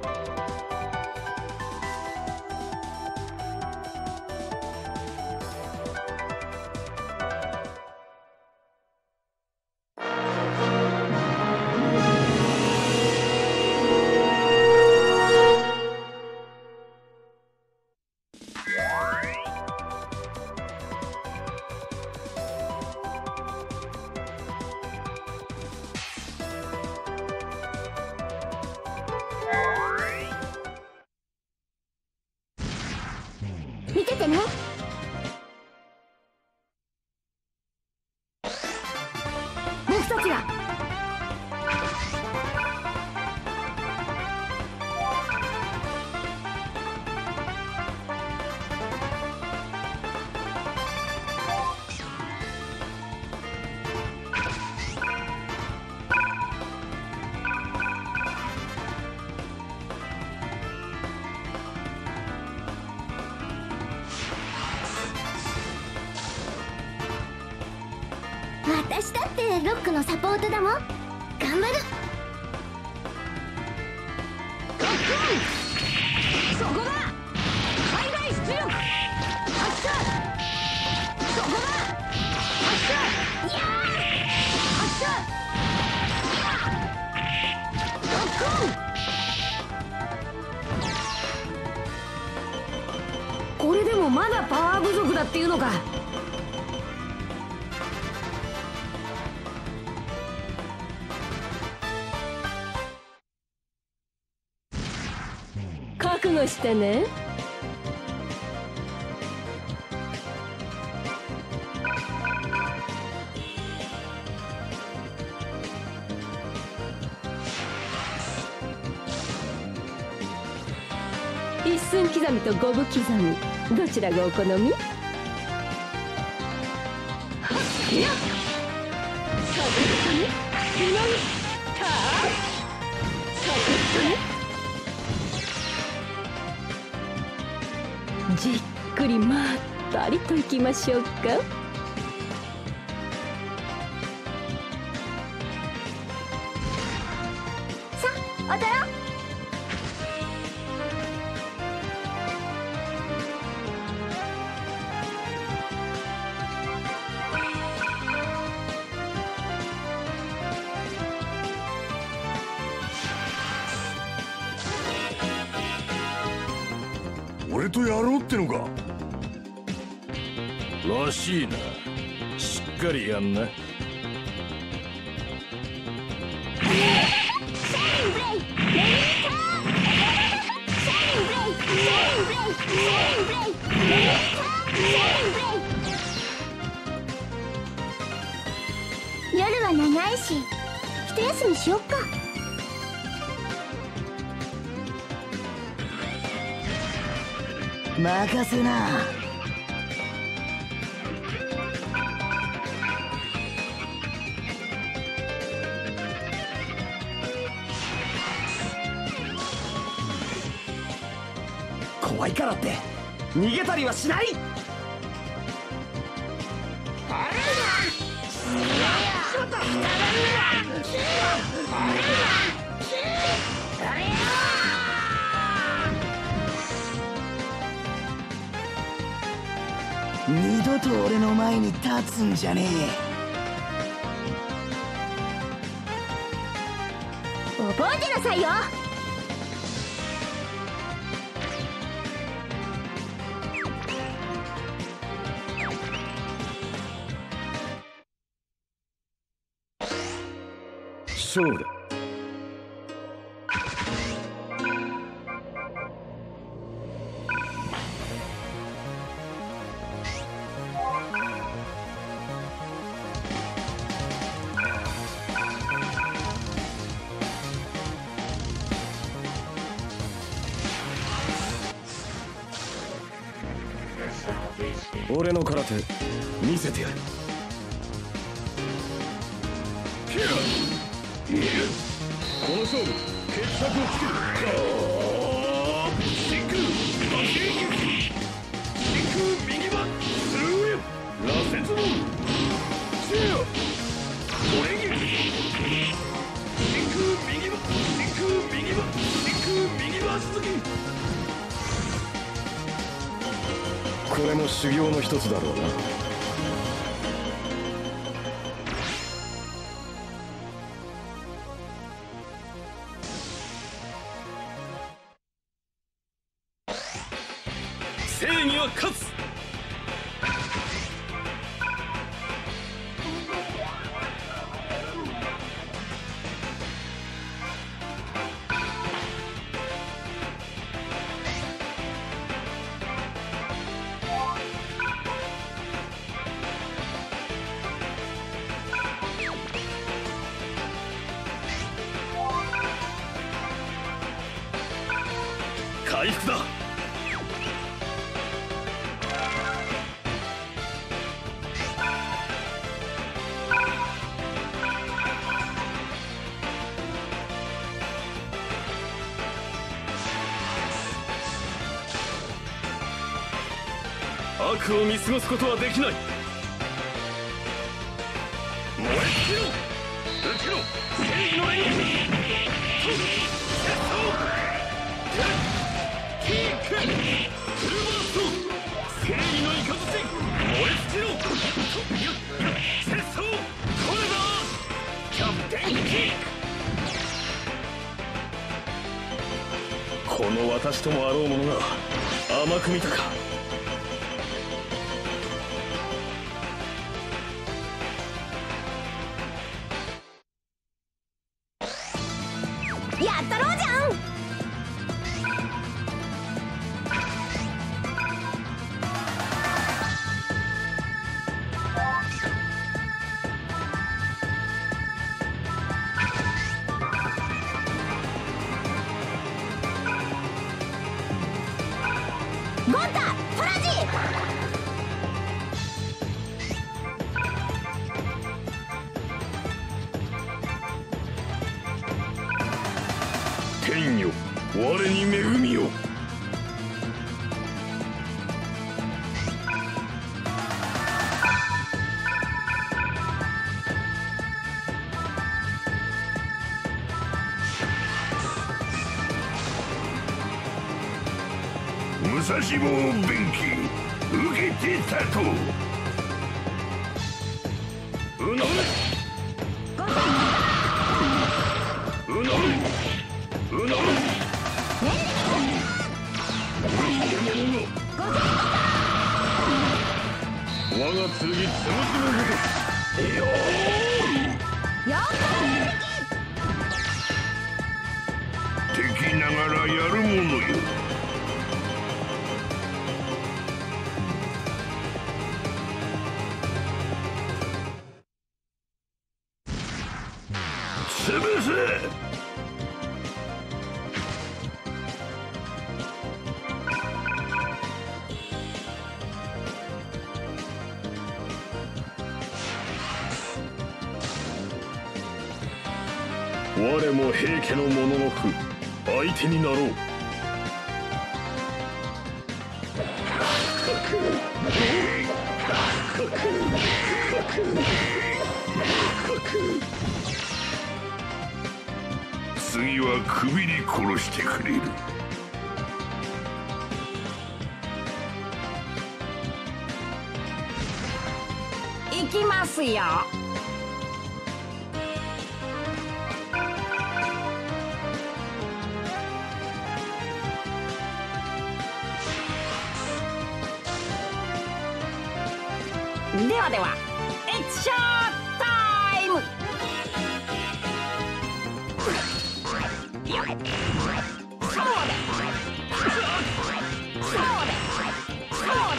[SPEAKER 7] 見ててね。僕たちが私だってロックのサポートだもん。頑張る。
[SPEAKER 1] そこだ。最大出力発射。そこだ。発射。いや発射。ロックオン。これでもまだパワー不足だっていうのか。覚悟してね。一寸刻みと五分刻み、どちらがお好み？いや、サブットに南ターサブットにじっくりまったりといきましょうか。
[SPEAKER 7] さあ、踊ろう。
[SPEAKER 2] 俺とやろうってのからしいな。しっかりやんな。
[SPEAKER 7] 夜は長いし一休みしよっか。
[SPEAKER 4] 任せな。 怖いからって逃げたりはしない。二度と俺の前に立つんじゃね
[SPEAKER 7] 覚えてなさいよ。
[SPEAKER 2] 勝負だ。俺の空手見せてやる。この勝負決着をつける。真空爆撃真空右バッスルーエ螺旋ボールチェアトレ撃真空右バ真空右バ真空右バこれも修行の一つだろうな。正義は勝つ。回復だ。悪を見過ごすことはできない。燃え尽きろ、うちの正義の演技。キークフルバースト、正義のイカズチ、燃え尽きろ。節操、これだ。キャプテンキーク。この私ともあろうものが甘く見たか。
[SPEAKER 7] やったろうじゃん。ゴンタトラジ。
[SPEAKER 2] 天よ、我に恵みを。武蔵坊弁慶、受けてたと。うなれうなれうなれ。我が剣つむつむごと。よー
[SPEAKER 7] よ
[SPEAKER 2] 敵ながらやるものよ。潰せ。我も平家の者の父、相手になろう。次は首に殺してくれる。
[SPEAKER 7] 行きますよ。ではでは、It's show time。そうで、そうで、そう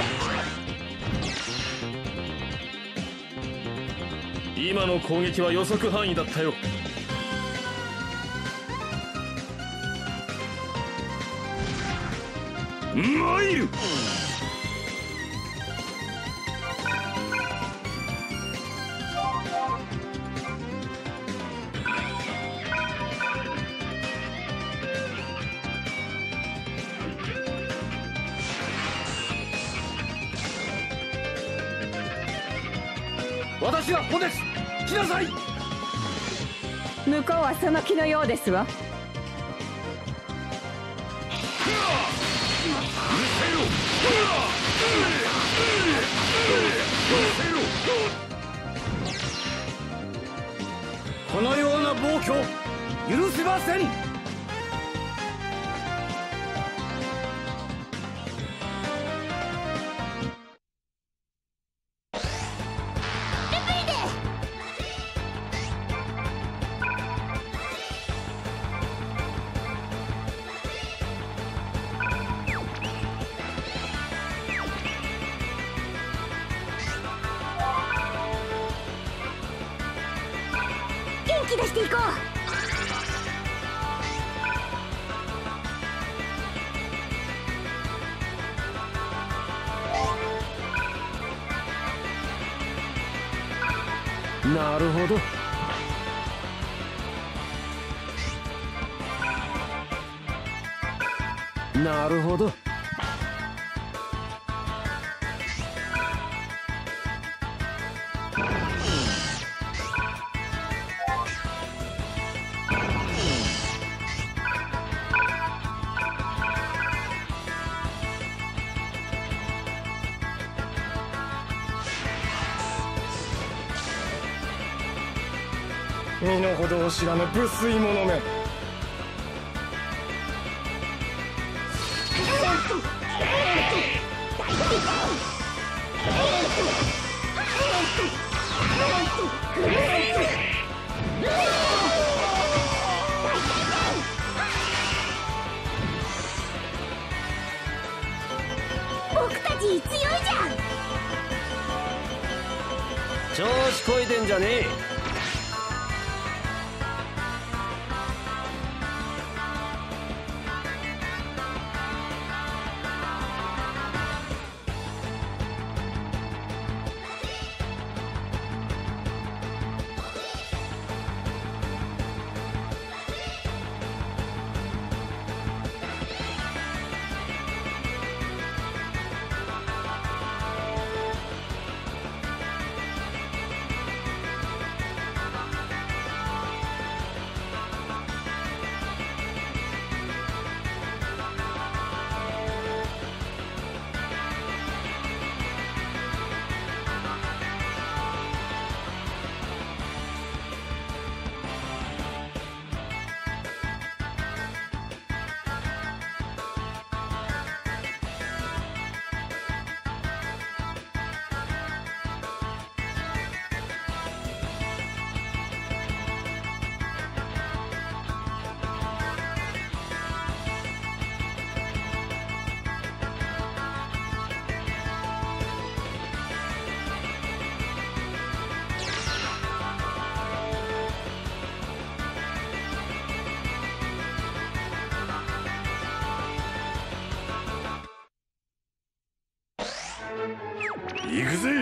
[SPEAKER 7] で。
[SPEAKER 2] 今の攻撃は予測範囲だったよ。参る。私がここです。来なさい。
[SPEAKER 1] 向こうはその気のようですわ。
[SPEAKER 2] うるせろ。
[SPEAKER 5] このような暴挙許せません。
[SPEAKER 7] 元気出していこ
[SPEAKER 5] う。なるほど。なるほど。
[SPEAKER 6] 身の程を知らぬ無粋者め。
[SPEAKER 7] 僕たち強いじゃん。
[SPEAKER 5] 調子こいてんじゃねえ。
[SPEAKER 2] 行くぜ。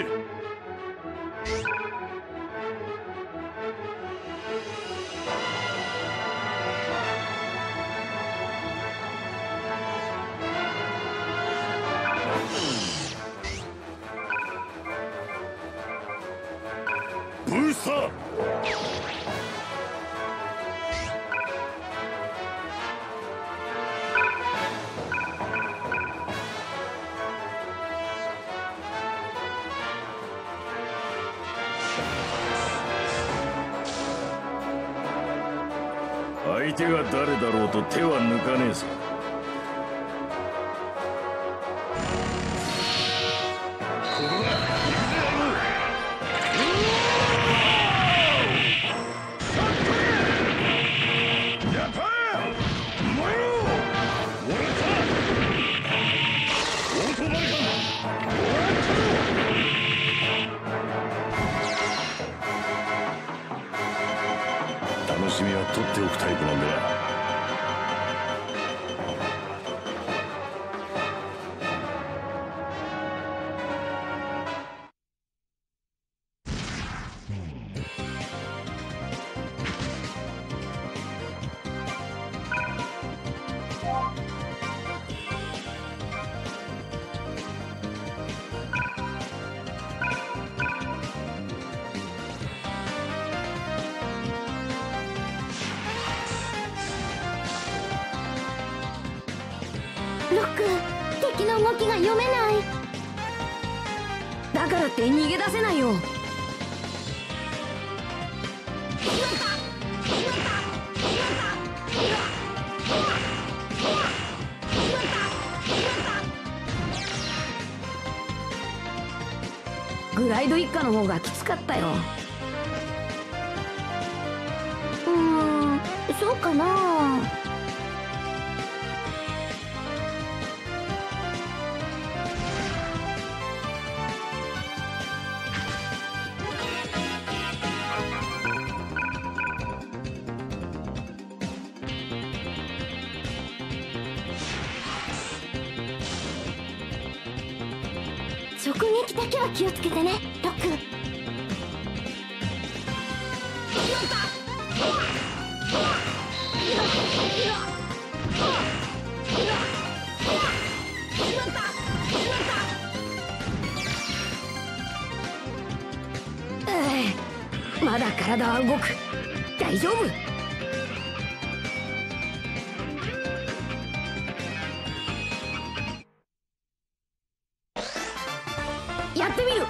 [SPEAKER 2] ブースター。相手が誰だろうと手は抜かねえさ。楽しみは取っておくタイプなんだよ。
[SPEAKER 7] ロック、敵の動きが読めない。
[SPEAKER 1] だからって逃げ出せないよ。グライド一家の方がきつかったよ。
[SPEAKER 7] うーん、そうかな。直撃だけは気をつけてね、ロック。
[SPEAKER 1] まだ体は動く。大丈夫。やってみる。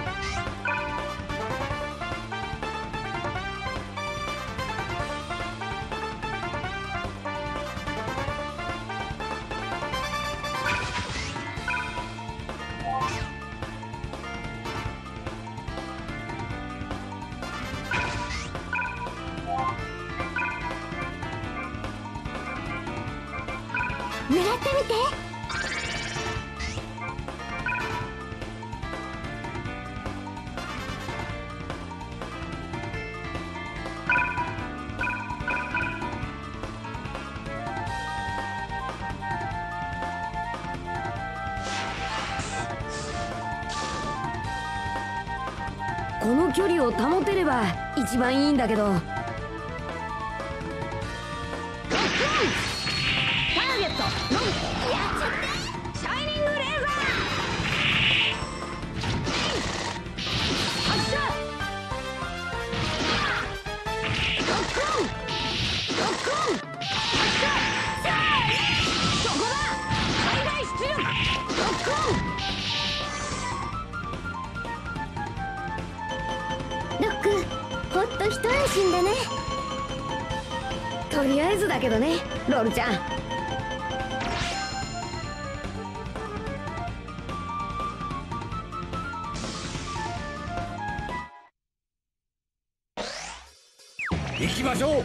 [SPEAKER 7] 狙ってみて。
[SPEAKER 1] この距離を保てれば一番いいんだけど。
[SPEAKER 7] ロック、ほっと一安心だね。
[SPEAKER 1] とりあえずだけどね、ロールちゃん。
[SPEAKER 3] 行きましょう。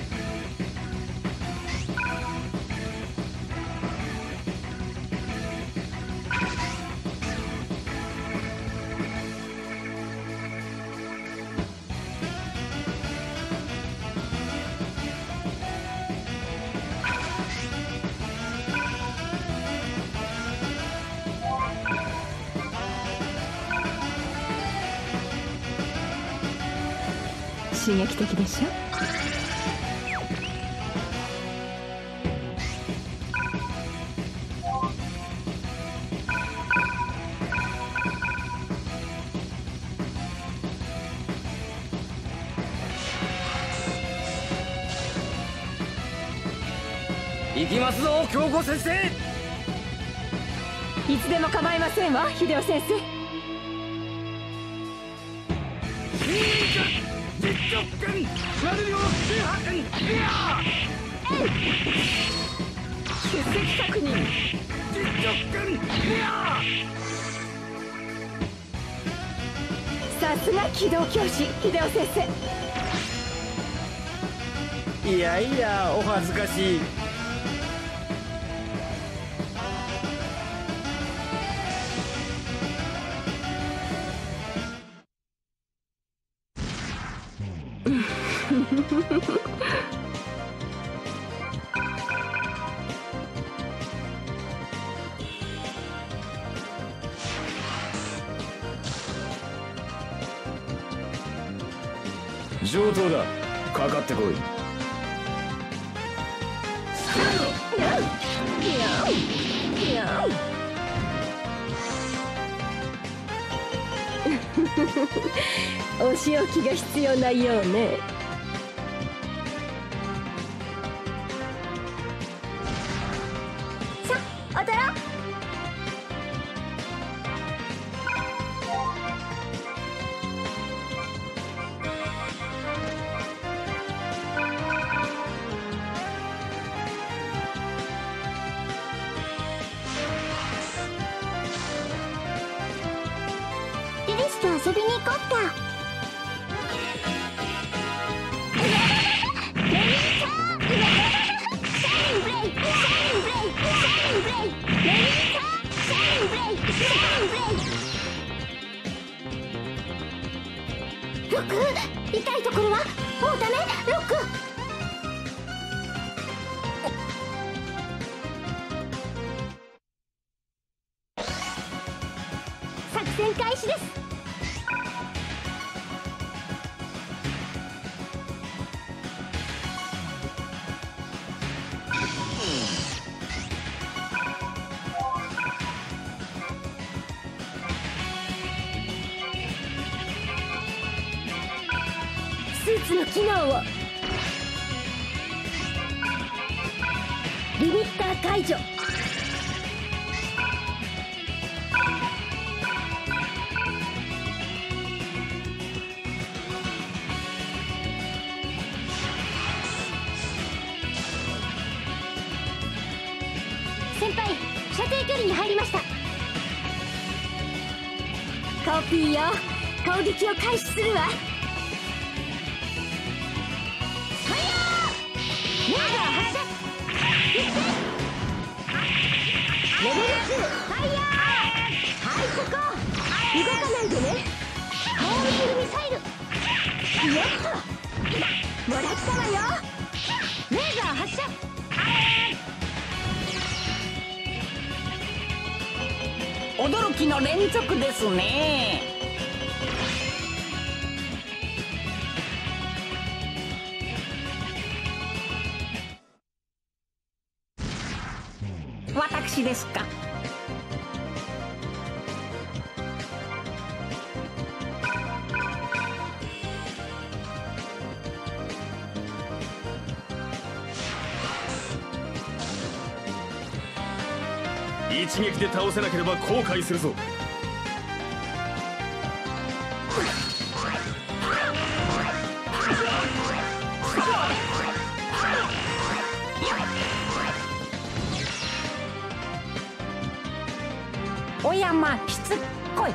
[SPEAKER 1] 刺激的でしょ。
[SPEAKER 3] 行きますぞ、京子先生。
[SPEAKER 1] いつでも構いませんわ、秀夫先生。
[SPEAKER 3] 実直剣マルヨ周波剣いや
[SPEAKER 1] 出席確認。
[SPEAKER 3] 実直剣いや
[SPEAKER 1] さすが機動教師秀夫先生。
[SPEAKER 3] いやいや、お恥ずかしい。上等だ、かかってこい。
[SPEAKER 1] お仕置きが必要なようね。
[SPEAKER 7] さあ踊ろう。 と遊びに行こっか。レミーカーシャイニングブレイシャイニングブレイシャイニングブレイレミーカーシャイニングブレイシャイニングブレイ。ロック、痛いところはもうダメ。ロック、作戦開始です。スーツの機能を。リミッター解除。先輩、射程距離に入りました。コピーよ、攻撃を開始するわ。レーザー発射。レベルツーファイヤー。はい、ここ動かないでね。ホーミングミサイル。よっともらったわよ。レーザー発射。
[SPEAKER 4] 驚きの連続ですね。私ですか。
[SPEAKER 2] 一撃で倒せなければ後悔するぞ。
[SPEAKER 4] おやましつっこい。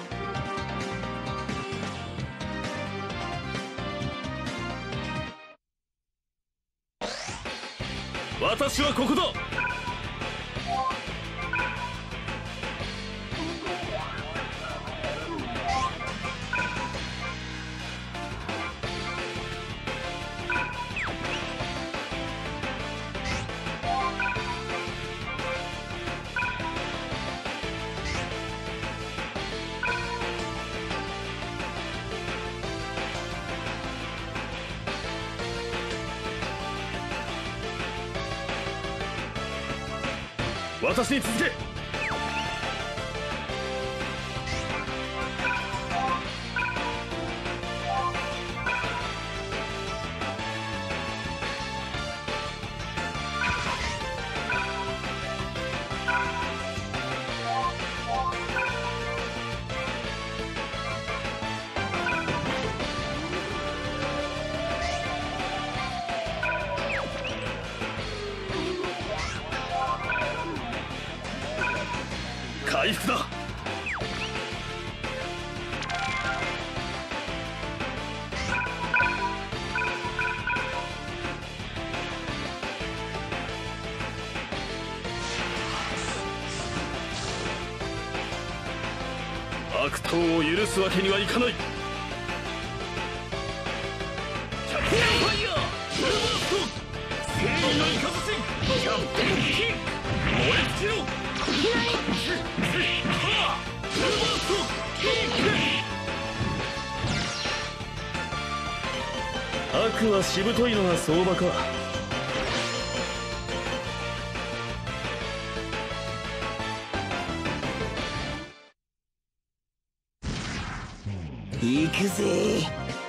[SPEAKER 2] 私はここだ。私に続け。回復だ。悪党を許すわけにはいかない。キャプテンファイヤーフルバースト。正義のイカズチキャプテンキック燃え尽きろ。悪はしぶといのが相場か。
[SPEAKER 4] 行くぜ。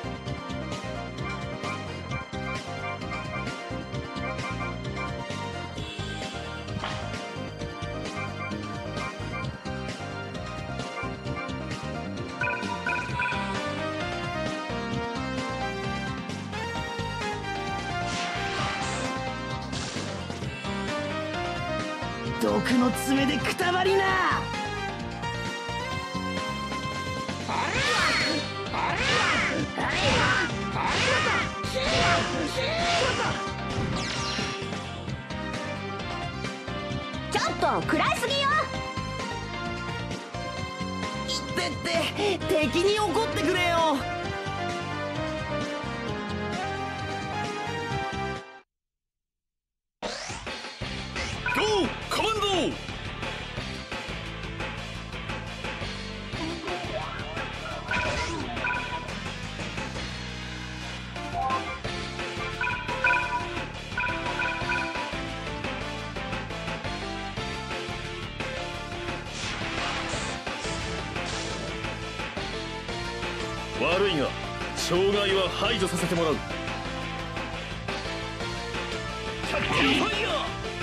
[SPEAKER 4] 毒の爪でくたばりな。あれは
[SPEAKER 7] ちょっと食らいすぎよ。
[SPEAKER 4] ってって敵に怒ってくれよ。
[SPEAKER 2] ゴーコマンド。悪いが障害は排除させてもらう。キャプテンファイヤーこれだ。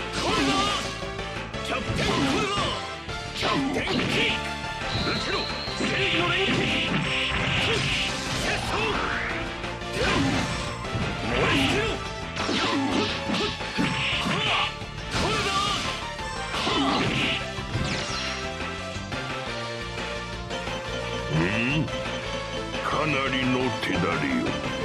[SPEAKER 2] キャプテンこれだ。キャプテンキック受けろ正義の連撃。セット燃え尽きろ。これだ。うんかなりの手だれよ。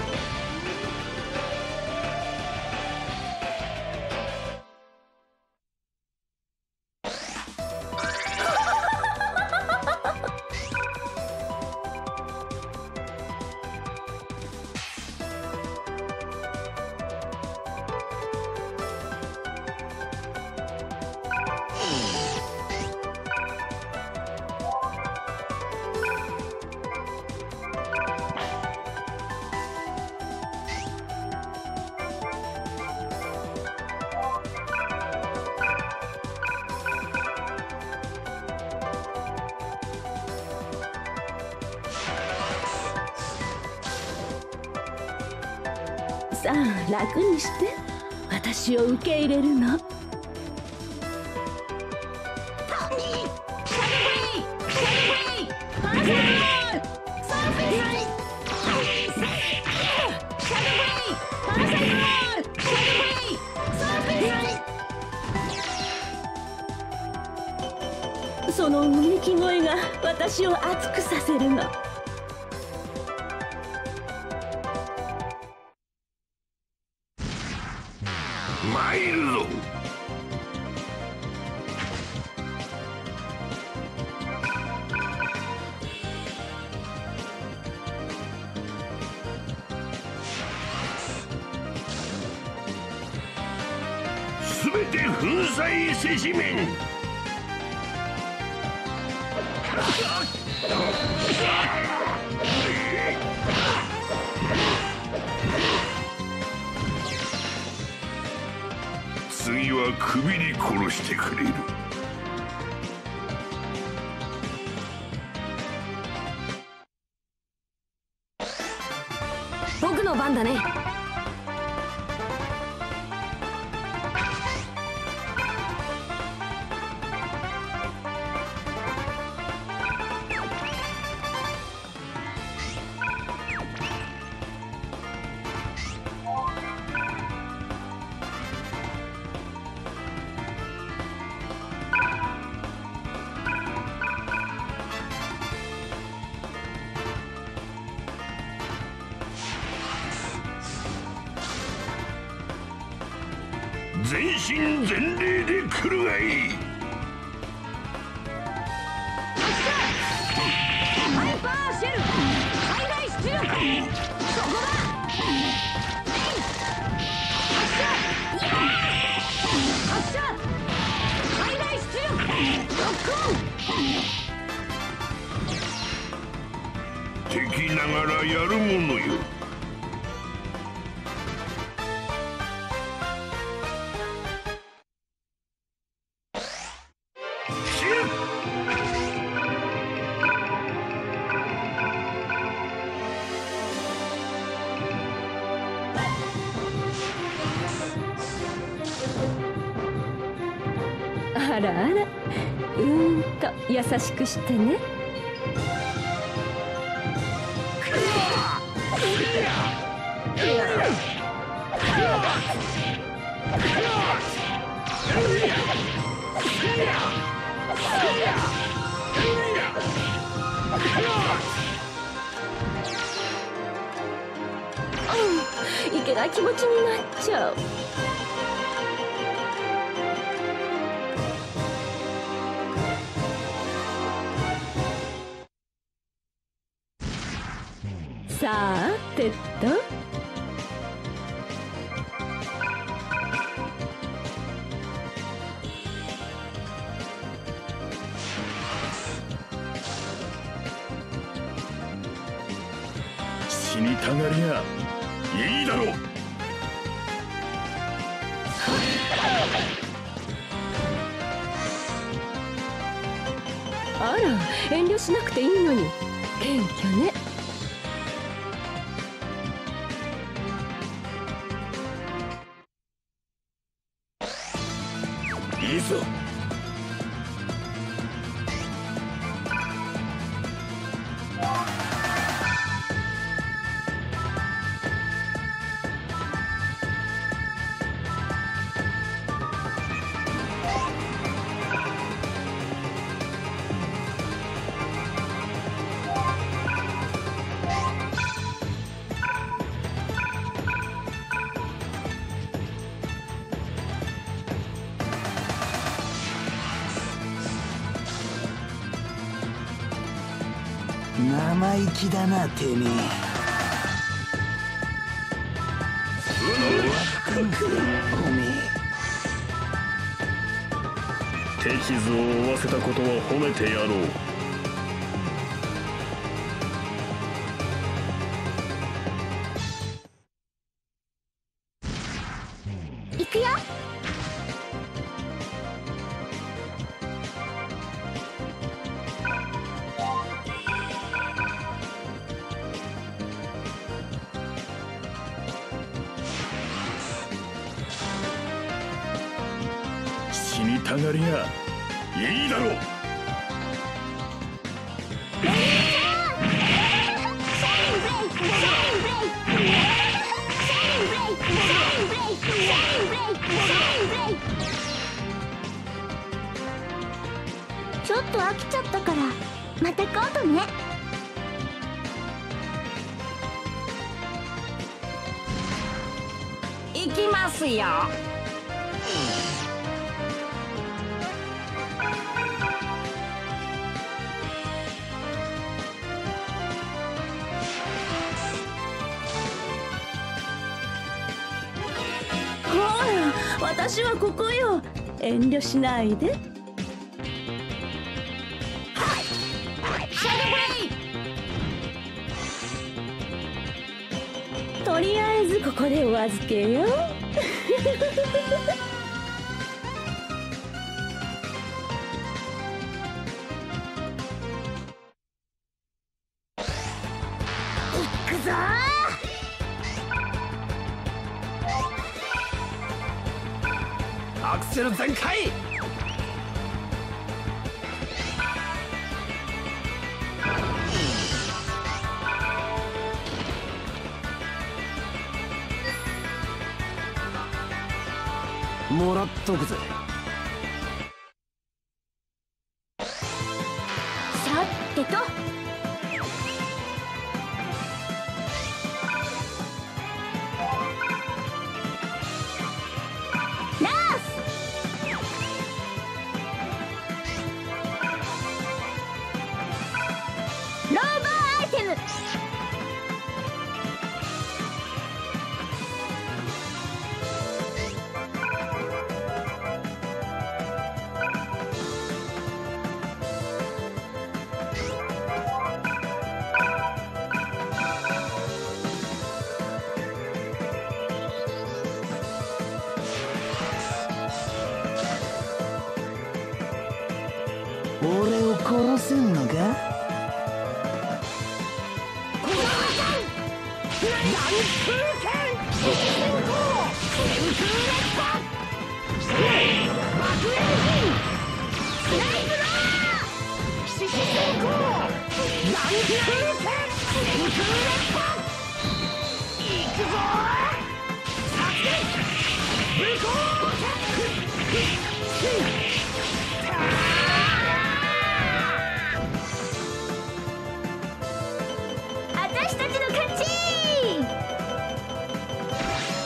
[SPEAKER 1] さあ楽にして私を受け入れるの。そのうめき声が私を熱くさせるの。
[SPEAKER 2] 参るぞ。すべて粉砕せしめん。次は首に殺してくれる。
[SPEAKER 7] 僕の番だね。
[SPEAKER 2] 全身全霊で来るがいい。
[SPEAKER 1] ハイパーシェル最大出力。そこだ。発射最大出力。ロックオン。
[SPEAKER 2] 敵ながらやるものよ。
[SPEAKER 1] あらあら、うーんと優しくしてね。
[SPEAKER 7] な気持ちになっちゃう。さてと
[SPEAKER 2] 死にたがりゃいいだろう。
[SPEAKER 7] あら、遠慮しなくていいのに謙虚ね。
[SPEAKER 2] いいぞ。
[SPEAKER 6] 生意気だなてめえ。おめえ
[SPEAKER 2] 手傷を負わせたことは褒めてやろう。
[SPEAKER 7] 行くよ。
[SPEAKER 2] 死にたがりゃいいだろう。
[SPEAKER 7] ちょっと飽きちゃったからまた今度ね。
[SPEAKER 1] 行きますよ。
[SPEAKER 7] ほら、私はここよ。遠慮しないで。
[SPEAKER 1] シャドウブレイ。
[SPEAKER 7] とりあえずここでお預けよ。
[SPEAKER 1] 行くぞ
[SPEAKER 3] アクセル全開。もらっとくぜ。
[SPEAKER 7] さてとラースローバーアイテム。
[SPEAKER 6] 俺を殺せんのか。
[SPEAKER 7] 私たちの勝ち。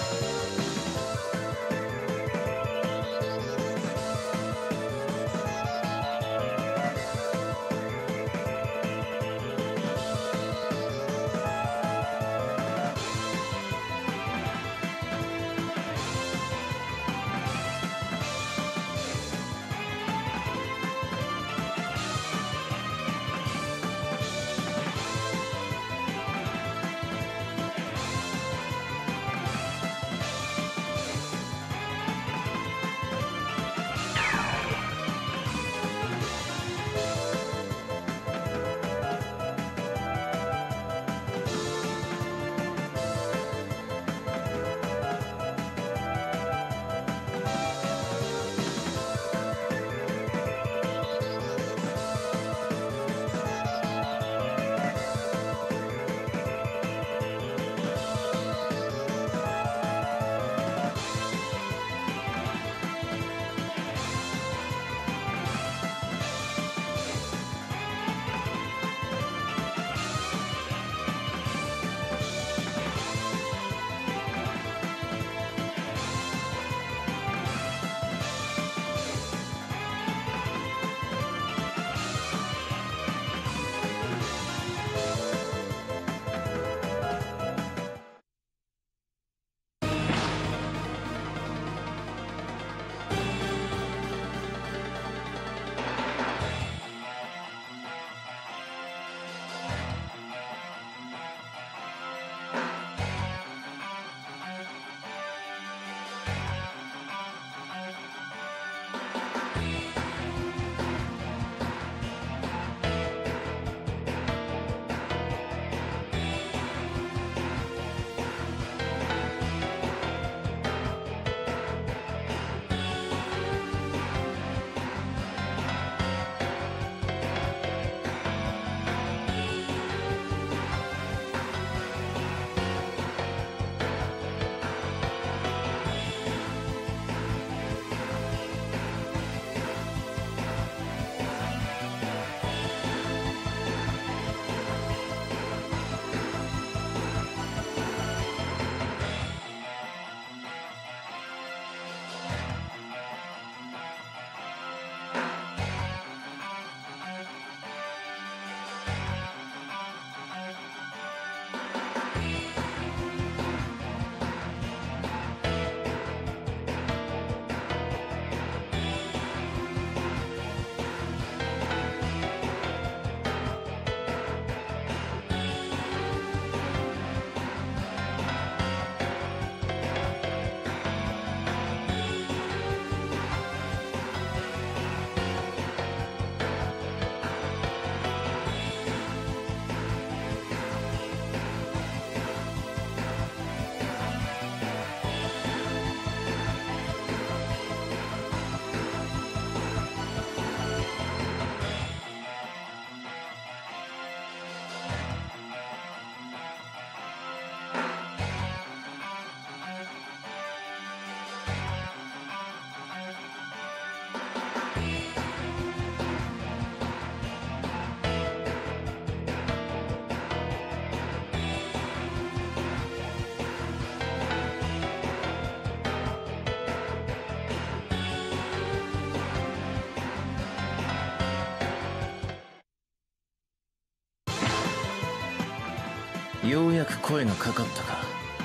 [SPEAKER 2] ようやく声がかかったか。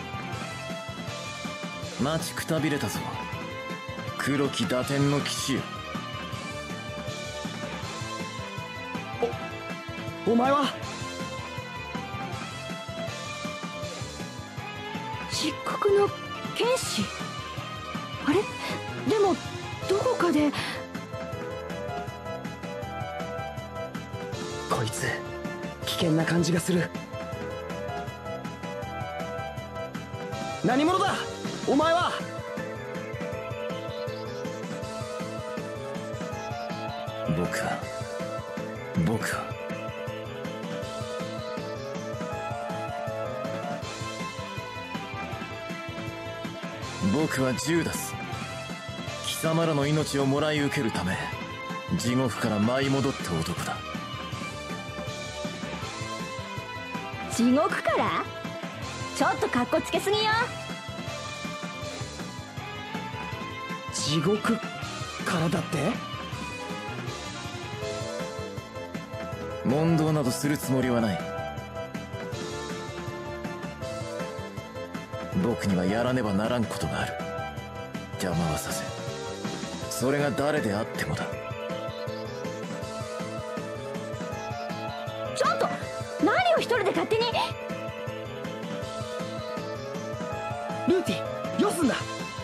[SPEAKER 2] 待ちくたびれたぞ、黒き打点の騎士よ。
[SPEAKER 4] おお前は
[SPEAKER 7] 漆黒の剣士。あれでもどこかで。
[SPEAKER 4] こいつ危険な感じがする。何者だお前は。
[SPEAKER 2] 僕は僕は僕はジューダス。貴様らの命をもらい受けるため地獄から舞い戻った男だ。
[SPEAKER 7] 地獄から？ちょっとカッコつけすぎよ。
[SPEAKER 4] 地獄からだって？
[SPEAKER 2] 問答などするつもりはない。僕にはやらねばならんことがある。邪魔はさせん。それが誰であってもだ。
[SPEAKER 7] ちょっと何を一人で勝手に。
[SPEAKER 4] ルーティよすんだ。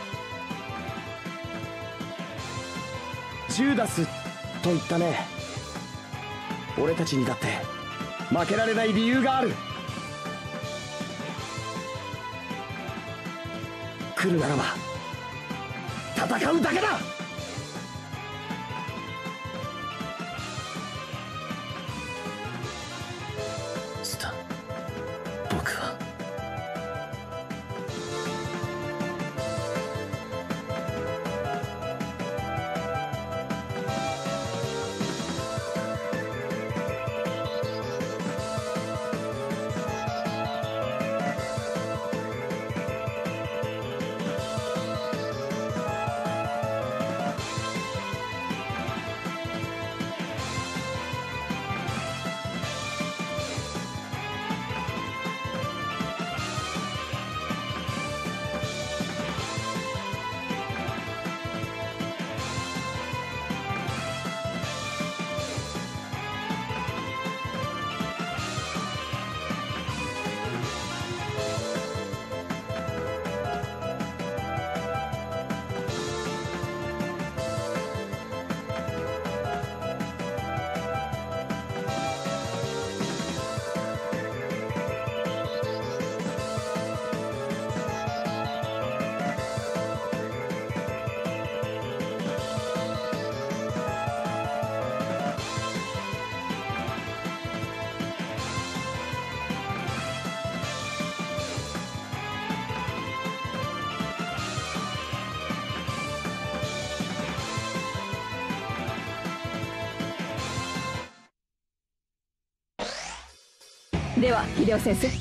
[SPEAKER 4] ジューダスと言ったね。俺たちにだって負けられない理由がある。来るならば戦うだけだ。
[SPEAKER 2] スタン、僕は
[SPEAKER 7] では秀夫先生。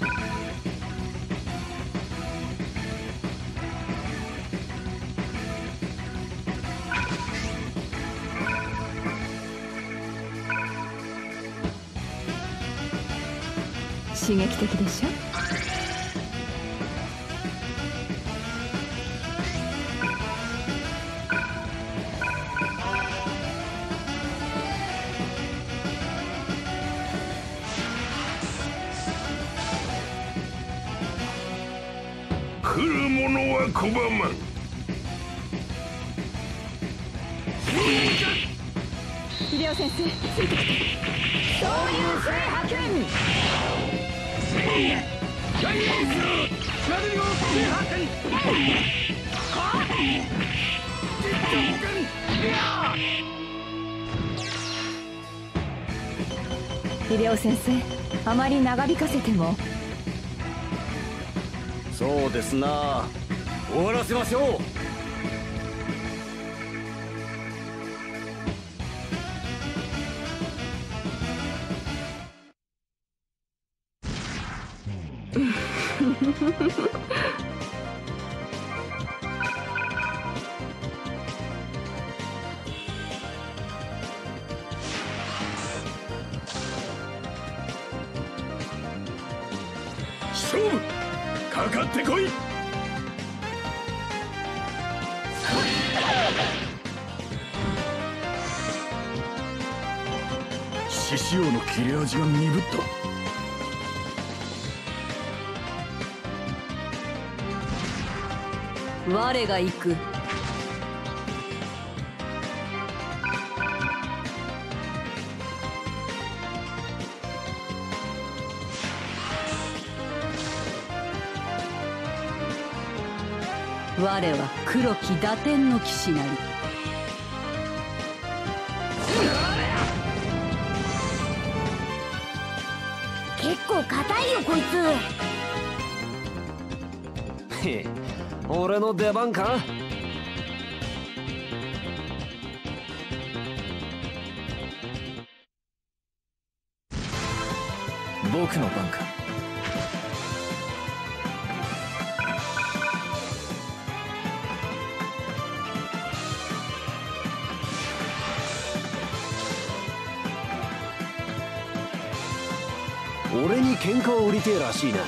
[SPEAKER 7] 刺激的でしょ。
[SPEAKER 2] 来る者は拒まん。
[SPEAKER 7] 秀夫先生、ついてきて。そういう制覇権。
[SPEAKER 2] ジャイアンスシャドウ制覇権。はっ実力権。いや
[SPEAKER 7] 秀夫先生、あまり長引かせても。
[SPEAKER 5] そうですな。終わらせましょう。
[SPEAKER 2] 勝負かかってこい。獅子王の切れ味が鈍った。
[SPEAKER 1] 我が行く。我は黒き打天の騎士なり。
[SPEAKER 7] 結構硬いよこいつ。
[SPEAKER 3] へえ、俺の出番か。
[SPEAKER 6] 僕の番か。
[SPEAKER 3] 俺に喧嘩を売りてえらしいな。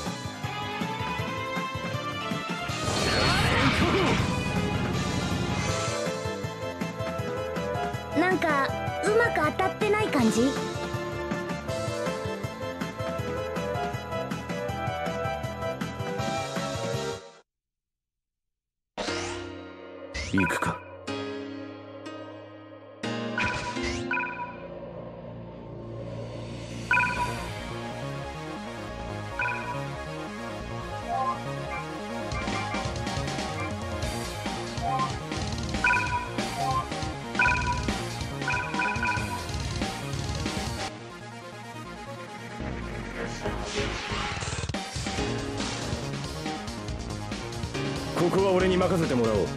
[SPEAKER 7] なんかうまく当たってない感じ。
[SPEAKER 2] 行くか。ここは俺に任せてもらおう。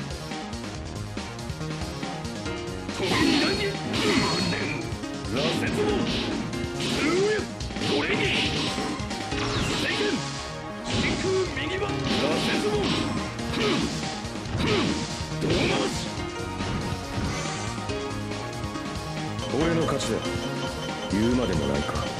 [SPEAKER 2] 俺の勝ちだ。言うまでもないか。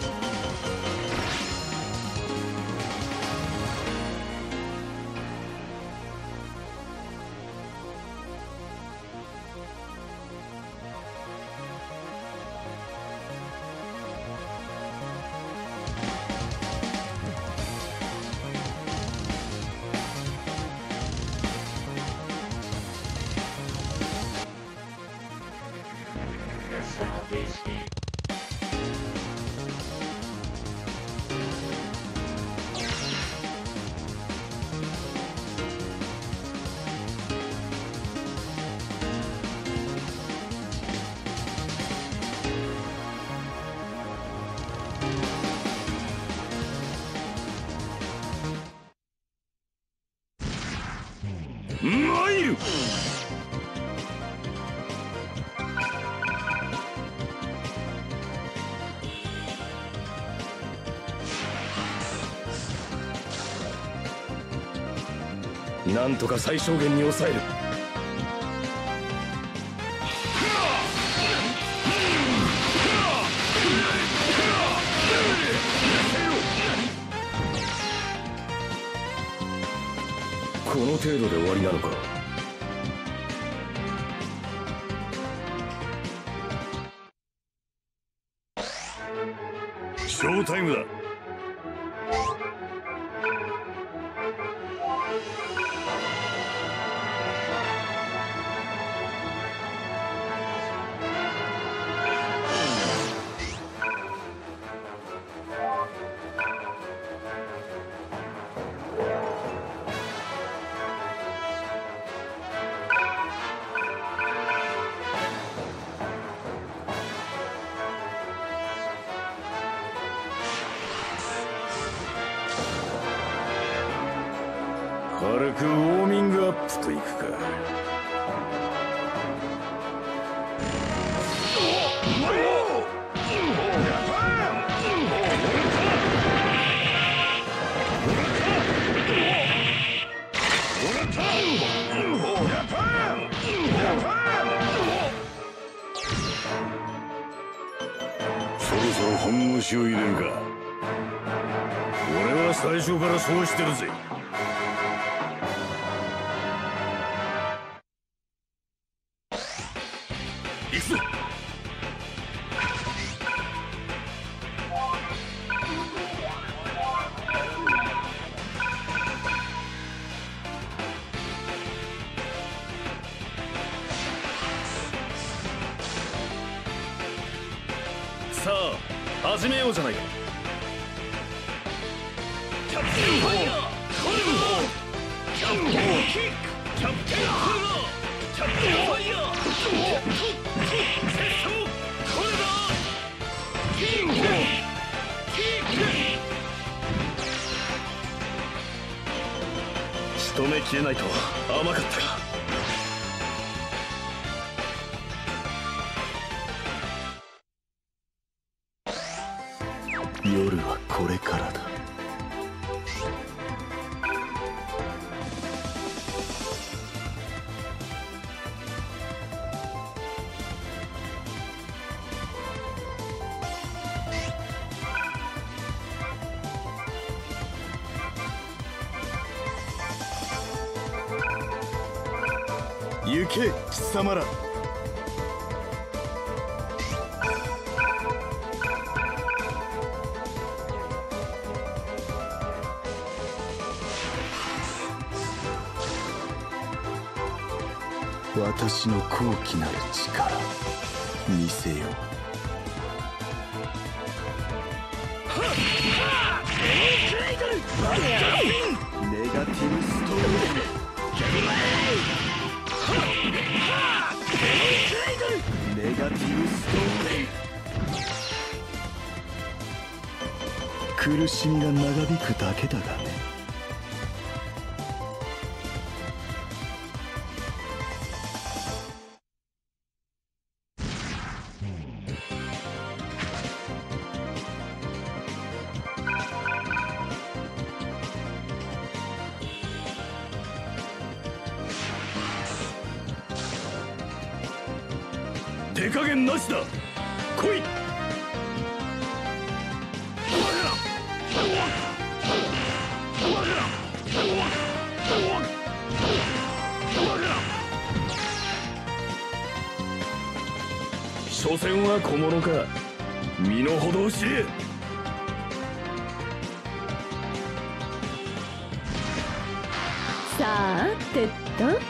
[SPEAKER 2] 参る。なんとか最小限に抑える。この程度で終わりなのか。ショータイムだ。軽くウォーミングアップといくか。そろそろ本腰を入れるか。 俺は最初からそうしてるぜ。行くぞ。さあ始めようじゃないか。キャプテンファイヤーコルバー、キャプテンキック、キャプテンコルバー、キャプテンファイヤーセットコルバー、キックキック。仕留めきれないと甘かったか。
[SPEAKER 6] 夜はこれからだ。行け貴様ら。私の高貴なる力見せよう。ネガティブストームネガティブストーム苦しみが長引くだけだがね。
[SPEAKER 2] 手加減なしだ。来い。所詮は小物か。身の程を知れ。
[SPEAKER 1] さてと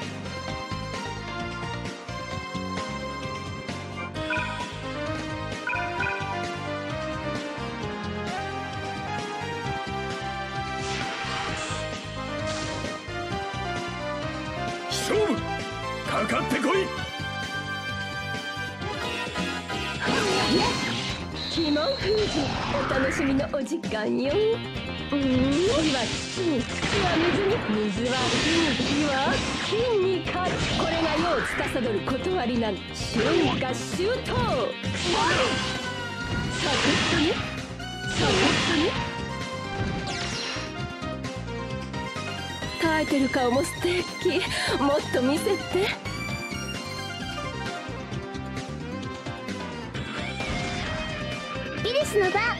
[SPEAKER 2] 勝負かかってこい。
[SPEAKER 1] 鬼門封じお楽しみのお時間よ。うーん、火は土に、土は水に、水は火に、火は金に勝つ。これが世を司る断りなる春夏秋冬。サクッとね、サクッとね。耐えてる顔も素敵。もっと見せて。
[SPEAKER 7] イリスの番。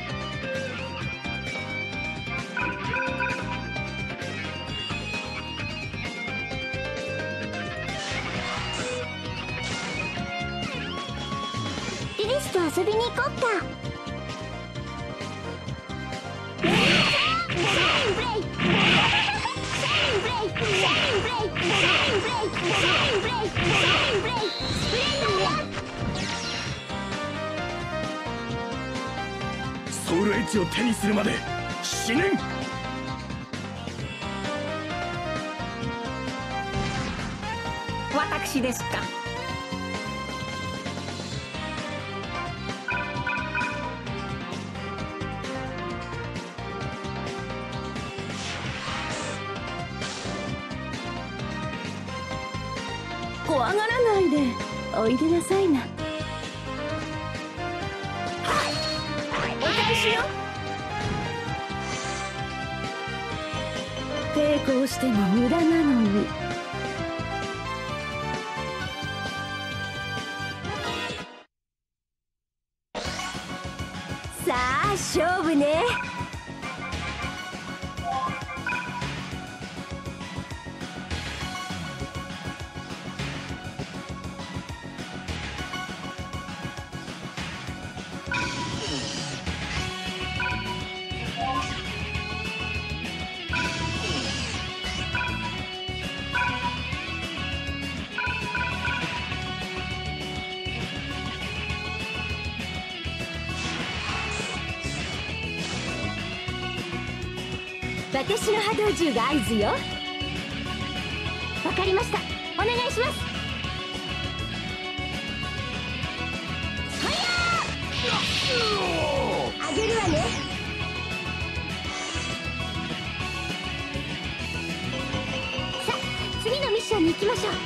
[SPEAKER 7] イリスと遊びに行こっか。
[SPEAKER 2] ソウルエッジを手にするまで死ねん。
[SPEAKER 1] 私ですか。怖がらないでおいでなさいな。お返しよ。抵抗しても無駄なのに。さあ勝負ね。
[SPEAKER 7] 私の波動銃が合図よ。わかりました、お願いします。ファイヤーあげるわね。さあ次のミッションに行きましょう。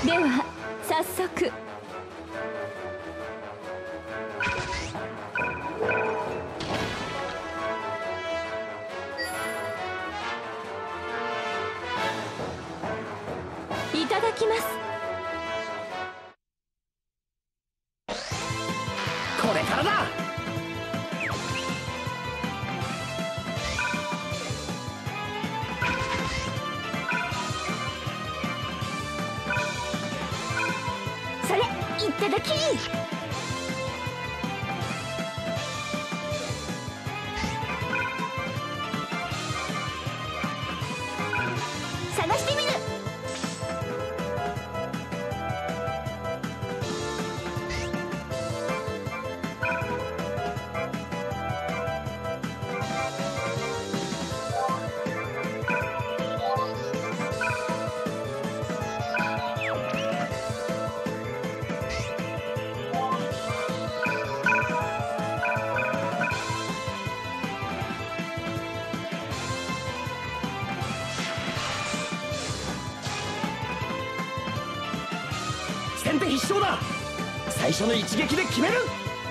[SPEAKER 7] では早速。いただきます。
[SPEAKER 4] これからだ。
[SPEAKER 7] それいただき。探してみる。
[SPEAKER 4] 先手必勝だ。最初の一撃で決める。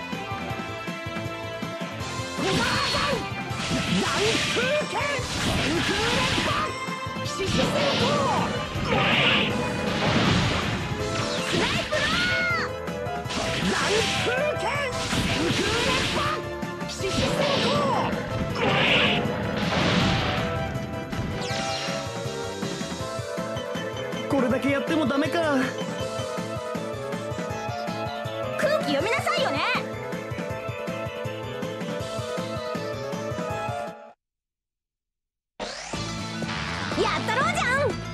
[SPEAKER 4] おばあさん乱空剣天空連覇獅子戦法スナイプロー乱空剣天空連覇獅子戦法。これだけやってもダメか。
[SPEAKER 7] 空気読みなさいよね。やったろうじゃん。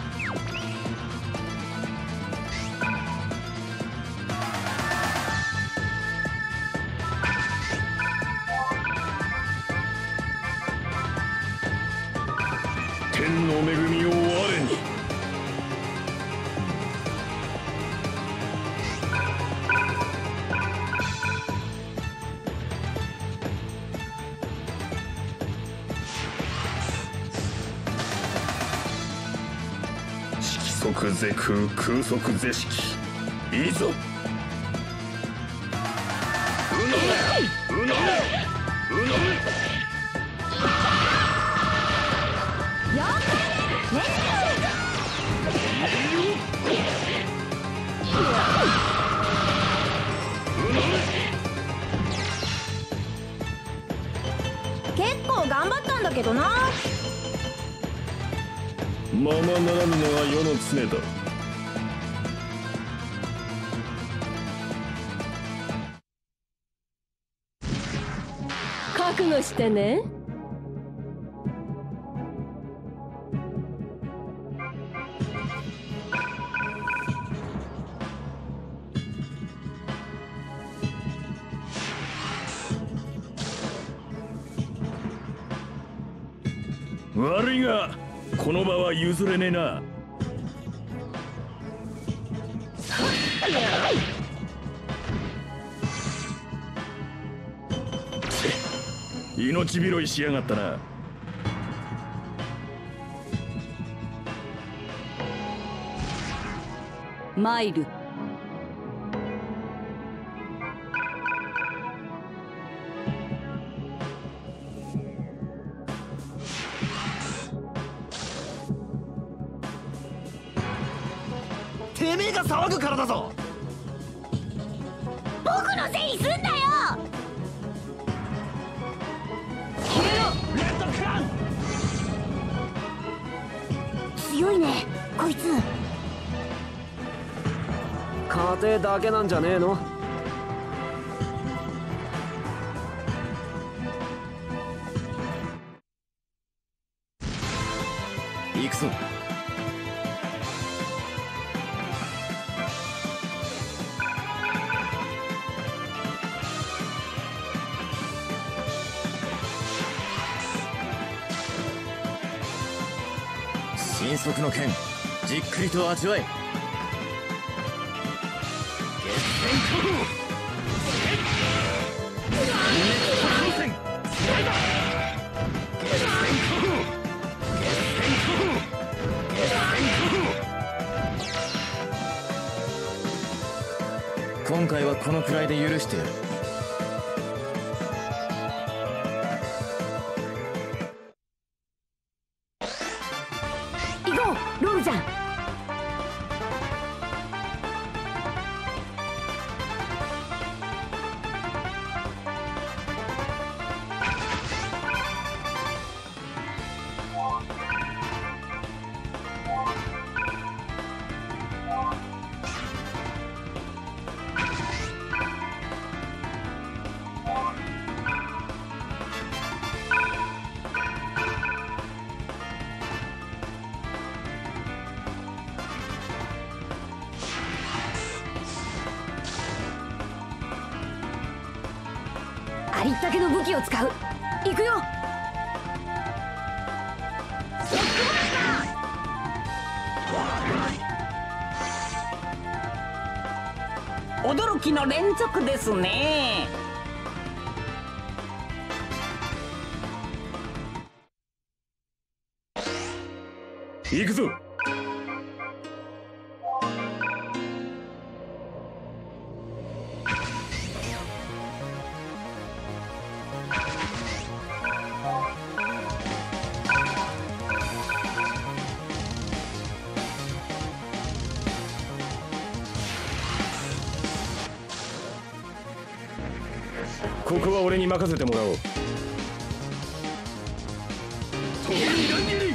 [SPEAKER 2] 天の恵みを我に。色即是空、空即是色。いいぞ。うのめうのめうのめ。
[SPEAKER 7] よっね結構頑張ったんだけどな。
[SPEAKER 2] ままならぬのは世の常だ。
[SPEAKER 1] 覚悟してね。
[SPEAKER 2] 悪いがこの場は譲れねえな。命拾いしやがったな。
[SPEAKER 1] 参る。
[SPEAKER 4] てめえが騒ぐからだぞ。
[SPEAKER 7] 僕のせいにすんなよ。
[SPEAKER 4] レッドクラン
[SPEAKER 7] 強いねこいつ。
[SPEAKER 5] 家庭だけなんじゃねえの。
[SPEAKER 6] 行くぞ。神速の剣、じっくりと味わえ。 このくらいで許してやる。
[SPEAKER 7] 行こうロールちゃん。ありったけの武器を使う。行くよ。
[SPEAKER 8] 驚きの連続ですね。
[SPEAKER 2] 行くぞ。ここは俺に任せてもらおう。トミーランギリ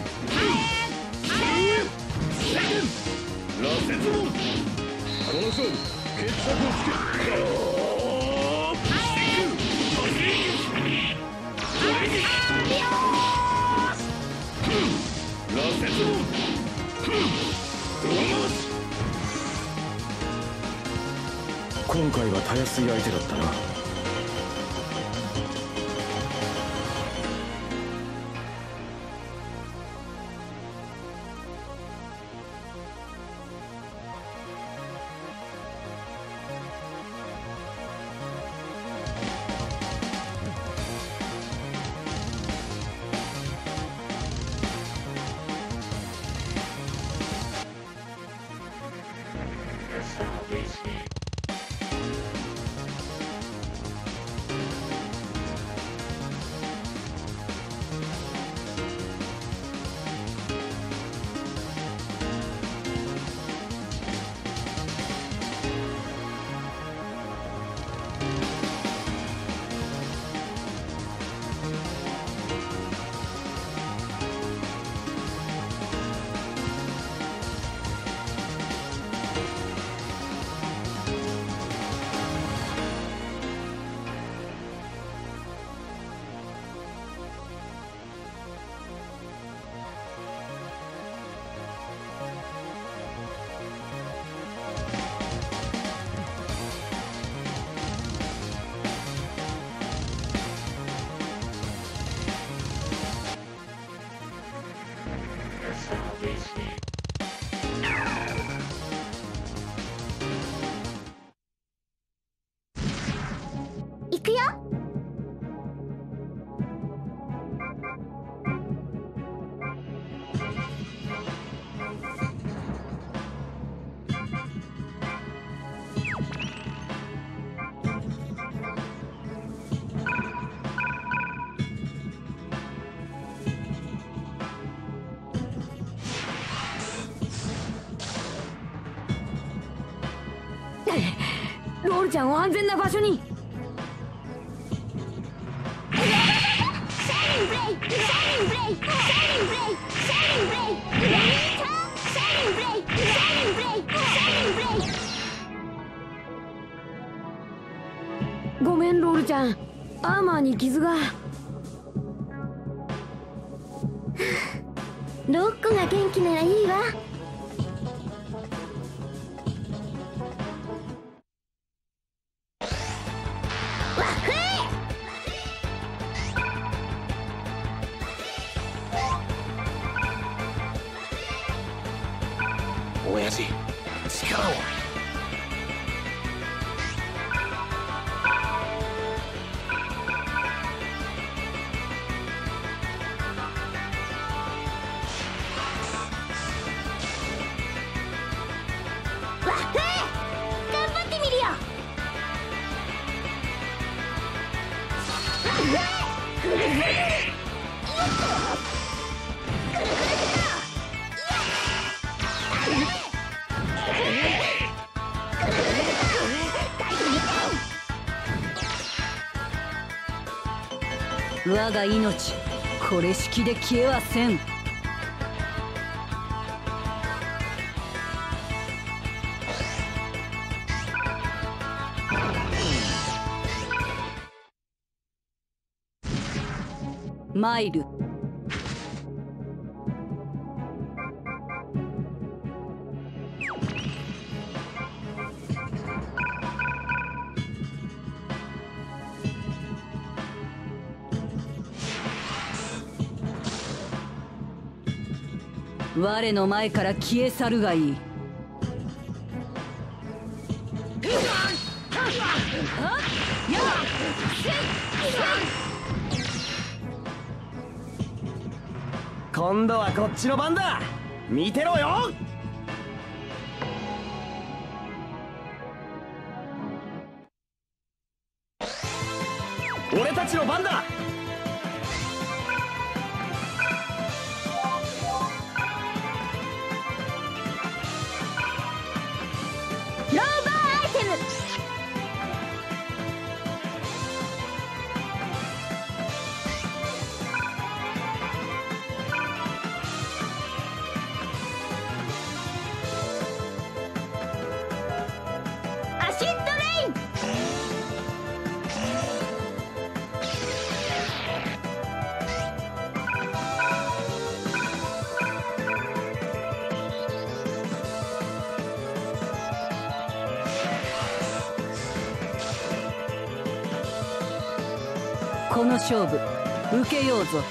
[SPEAKER 2] ラセズモン、この勝負決着をつける。ラセズモン、今回はたやすい相手だったな。
[SPEAKER 7] 行くよ。ロールちゃんを安全な場所に。ごめんロールちゃん、アーマーに傷が。ロックが元気ならいいわ。
[SPEAKER 3] 親父、力を。
[SPEAKER 7] 頑張ってみるよ。
[SPEAKER 1] 我が命これ式で消えはせん。参る。我の前から消え去るがいい。
[SPEAKER 3] 今度はこっちの番だ。見てろよ。俺たちの番だ。
[SPEAKER 7] ローバーアイテム。アシッドレイン。
[SPEAKER 1] この勝負受けようぞ。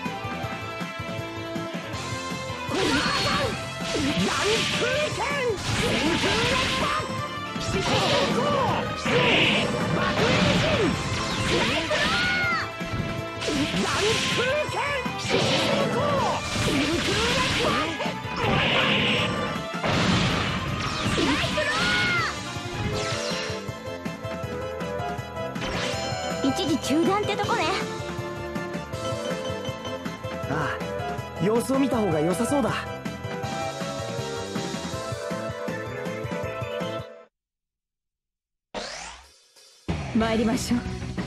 [SPEAKER 7] 一時中断ってとこね。
[SPEAKER 3] ああ、様子を見た方が良さそうだ。
[SPEAKER 1] 参りましょう。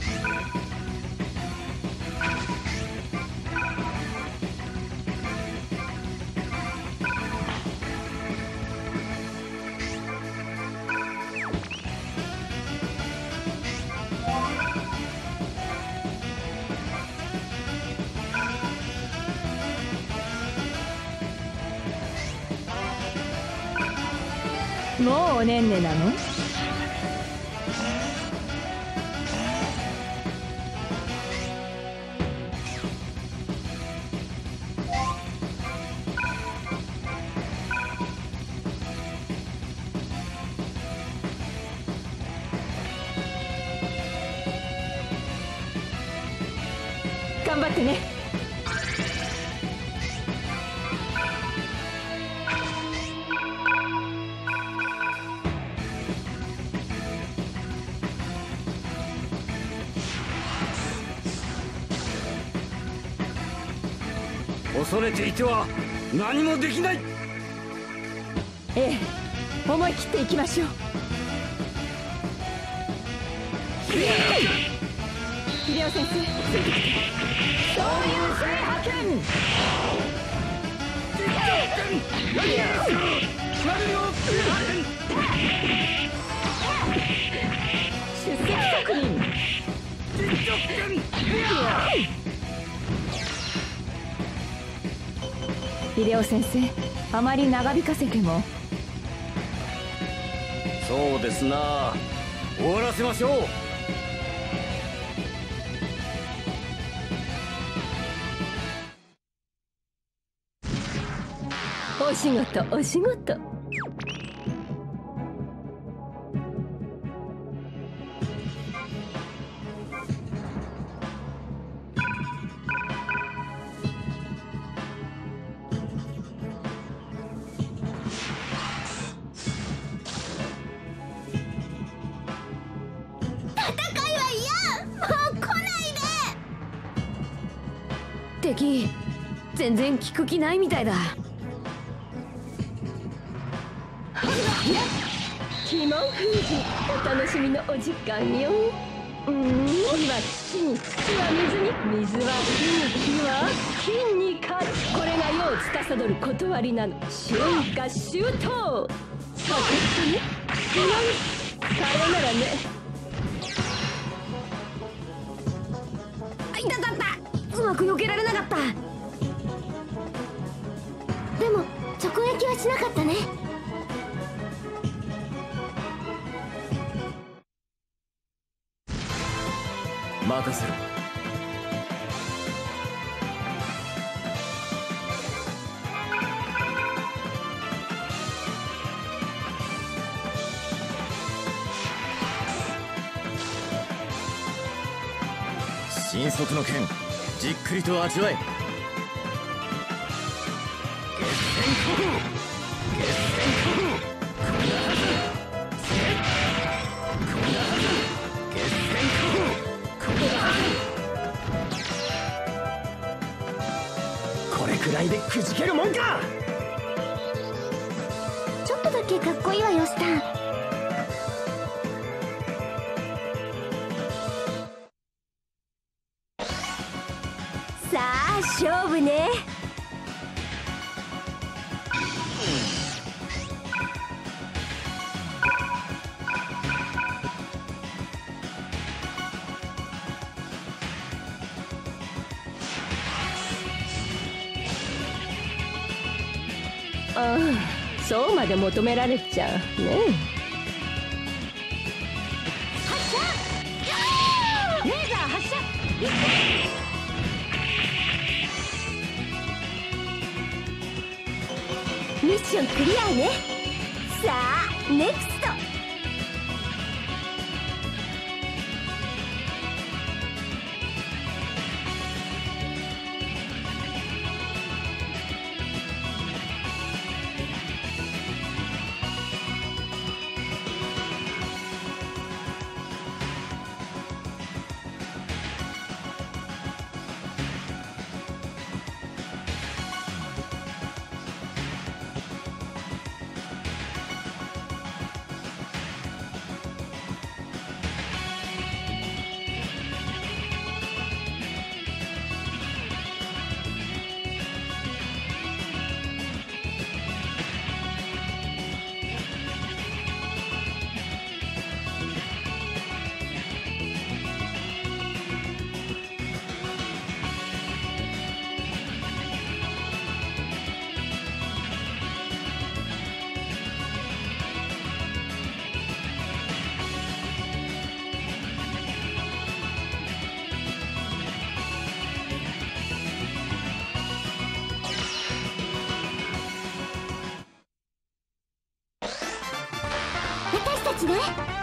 [SPEAKER 1] もうおねんねなの？頑張ってね。
[SPEAKER 5] 恐れていては何もできない。
[SPEAKER 1] ええ、思い切っていきましょう。秀夫先生、そういう性派遣。出席確認。秀夫先生、あまり長引かせても。
[SPEAKER 5] そうですな。終わらせましょう。
[SPEAKER 1] お仕事お仕事。
[SPEAKER 7] 戦いは嫌。もう来ないで。
[SPEAKER 1] 敵全然聞く気ないみたいだ。
[SPEAKER 7] 鬼門封じ、お楽しみのお時間よ。うーん、火は土に、土は水に、水は火に、火は金に勝つ。これが世を司る断りなの。春夏秋冬、作詞に強い。さよならね。
[SPEAKER 1] あ、いたたった。うまく避けられなかった。
[SPEAKER 4] でも直撃はしなかったね。
[SPEAKER 6] 任せろ。神速の剣、じっくりと味わえ。
[SPEAKER 3] これくらいでくじけるもんか。
[SPEAKER 4] ちょっとだけかっこいいわよ、スター。さあ勝負ね。
[SPEAKER 7] ああ、そうまで求められちゃうね。
[SPEAKER 1] 発射。レーザー発射。
[SPEAKER 4] ミッションクリアね。さあネクスト。私たちね。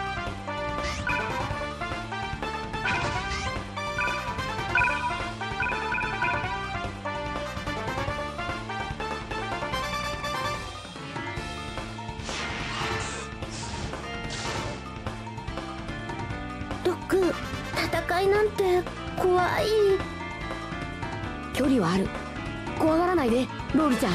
[SPEAKER 4] ロック、戦いなんて怖い。
[SPEAKER 1] 距離はある。怖がらないでロールちゃん。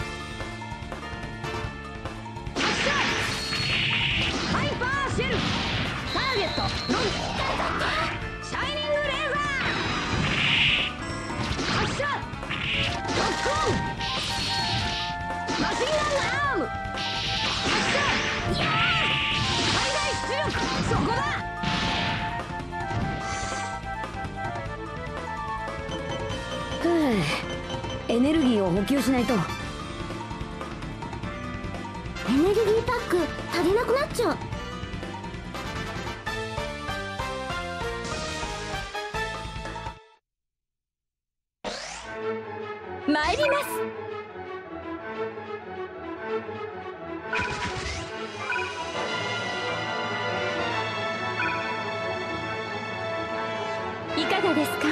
[SPEAKER 7] シェルターゲットロンシャイニングレーザー発射ロックオンマシンガンアーム発射いやー最大出力そこだ。
[SPEAKER 1] ふう、エネルギーを補給しないと。
[SPEAKER 4] エネルギーパック足りなくなっちゃう。
[SPEAKER 7] 参ります。いかがですか。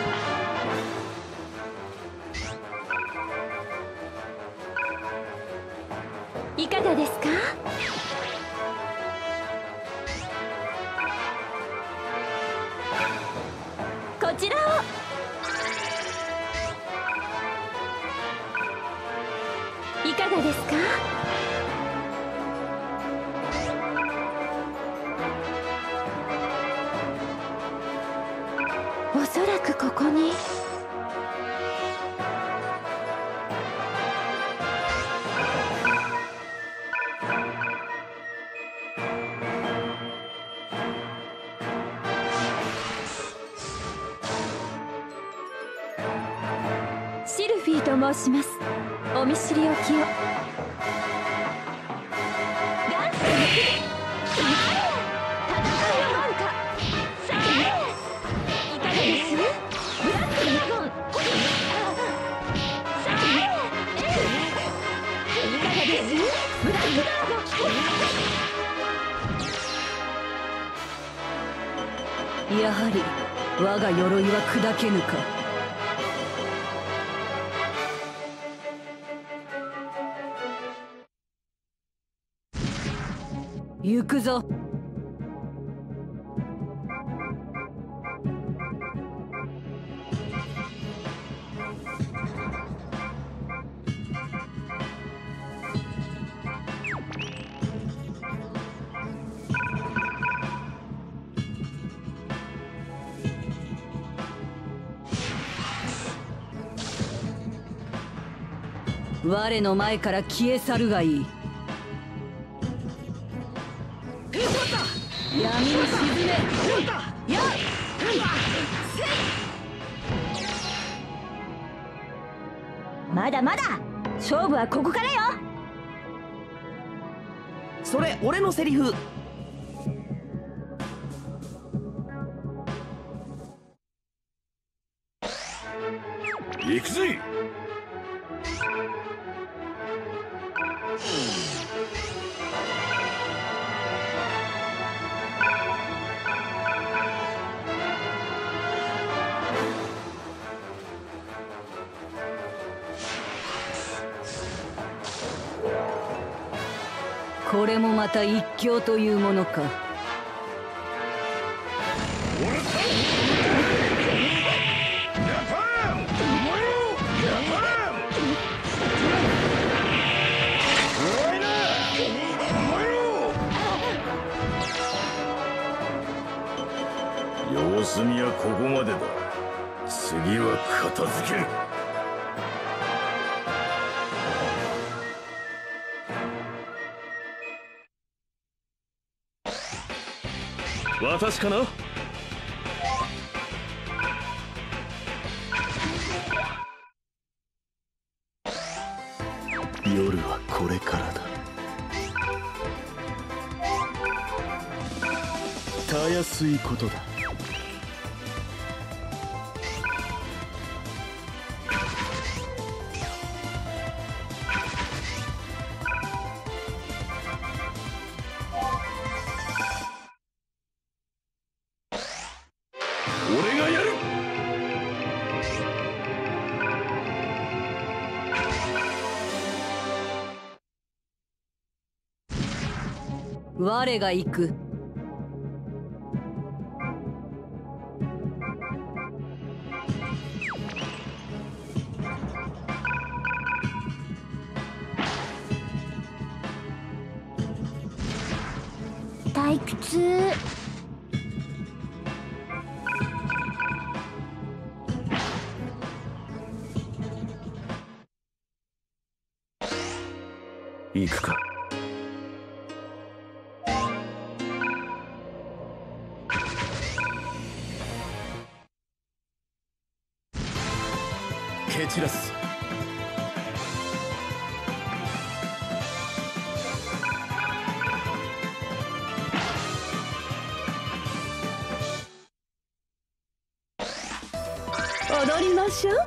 [SPEAKER 7] いかがですか。こちらを。 かがですか？おそらくここに。シルフィーと申します。お見知りおきを。ガンスさあ戦いの門か。さあいかがですブラックユニコーン。さあえいかがですブラックドラゴン。やはり我が鎧は砕けぬか。行くぞ。我の前から消え去るがいい。闇に沈め。やっまだまだ勝負はここからよ。
[SPEAKER 8] それ俺のセリフ。
[SPEAKER 2] 行くぜ。
[SPEAKER 8] これもまた一興というものか。
[SPEAKER 2] 様子見はここまでだ。次は片付ける。私かな。
[SPEAKER 6] 夜はこれからだ。たやすいことだ。
[SPEAKER 2] 俺がやる。
[SPEAKER 8] 我が行く。
[SPEAKER 7] 退屈。
[SPEAKER 2] 行くか。蹴散らす。
[SPEAKER 7] 踊りましょう。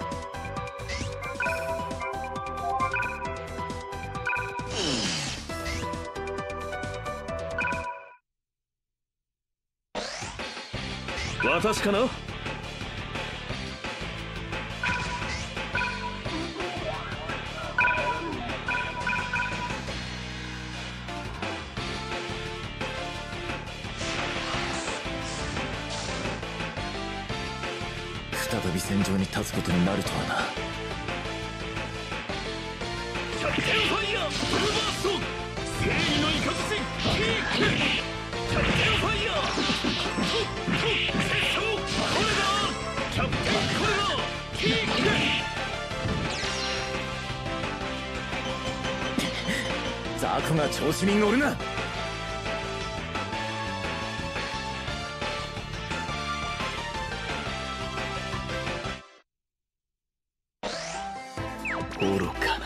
[SPEAKER 2] 私かな。
[SPEAKER 6] 再び戦場に立つことになるとはな。
[SPEAKER 2] テンファイヤーブルーバースト正義の雷キークキャプテンファイヤー接触これだキャプテンこれだキーク
[SPEAKER 6] ザコが調子に乗るな。愚かな。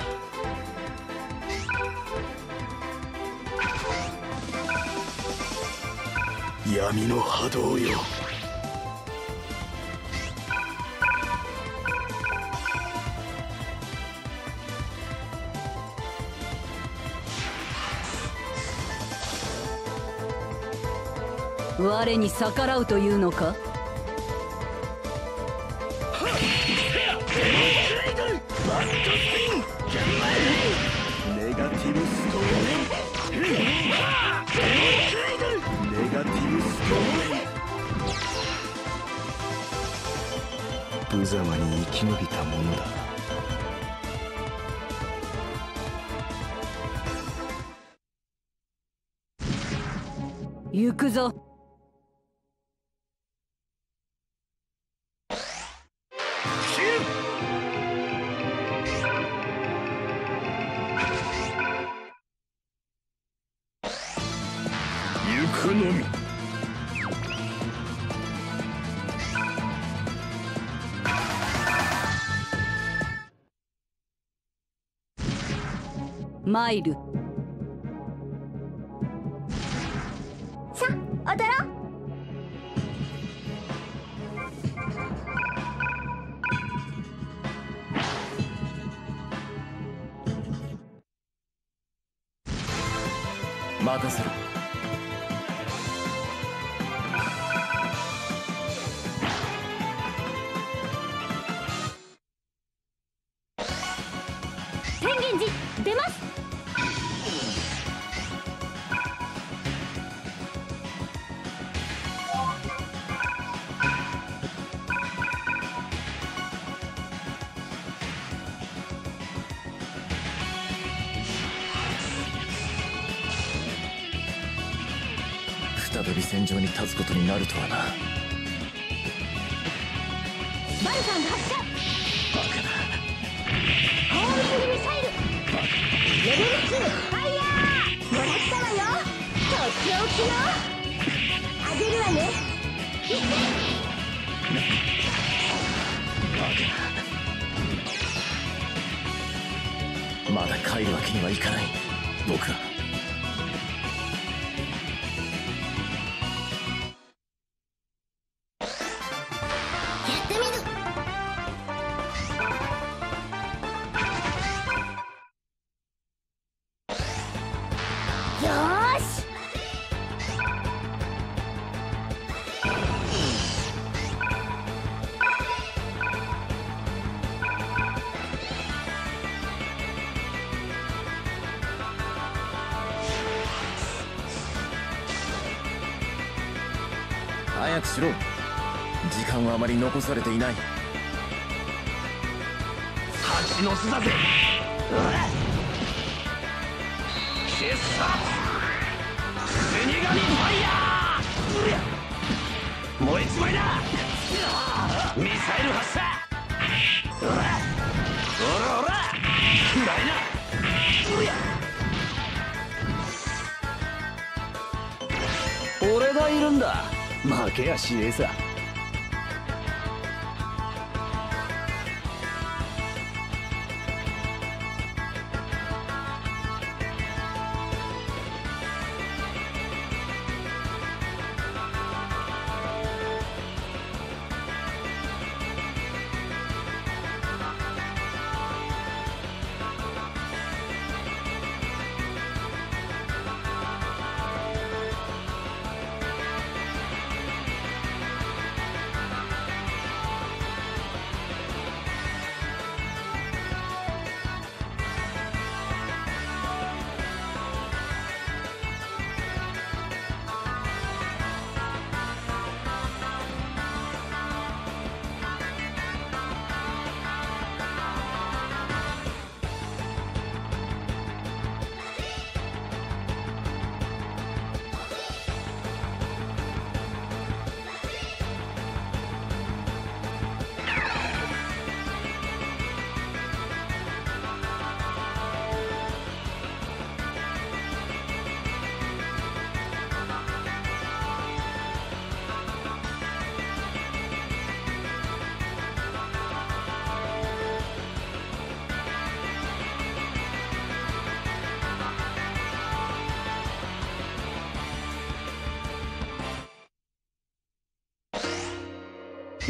[SPEAKER 6] 闇の波動よ。
[SPEAKER 1] 我に逆らうというのか。
[SPEAKER 6] ネガティブストーンネガティブストーン無様に生き延びたものだ。
[SPEAKER 1] 行くぞ。
[SPEAKER 6] 行くのみ。
[SPEAKER 1] 参る。
[SPEAKER 7] さあ踊ろう。
[SPEAKER 6] 任せろ。
[SPEAKER 7] 天元寺出ます。
[SPEAKER 6] 再び戦場に立つことになるとはな。
[SPEAKER 7] バルカン発射。
[SPEAKER 6] バカな。
[SPEAKER 7] 砲撃ミサイルレベルツーファイヤーもらったわよ。とっておきよ。あげるわね。いって
[SPEAKER 6] まだ帰るわけにはいかない。僕は
[SPEAKER 7] やってみる。よーし。
[SPEAKER 6] 早くしろ。時間はあまり残されていない。
[SPEAKER 3] 蜂の巣だぜ。うわっ決殺死神ファイヤー。燃えちまいだ。ミサイル発射。うわっほらほら暗いな。うや
[SPEAKER 5] 俺がいるんだ。負けやしねえさ。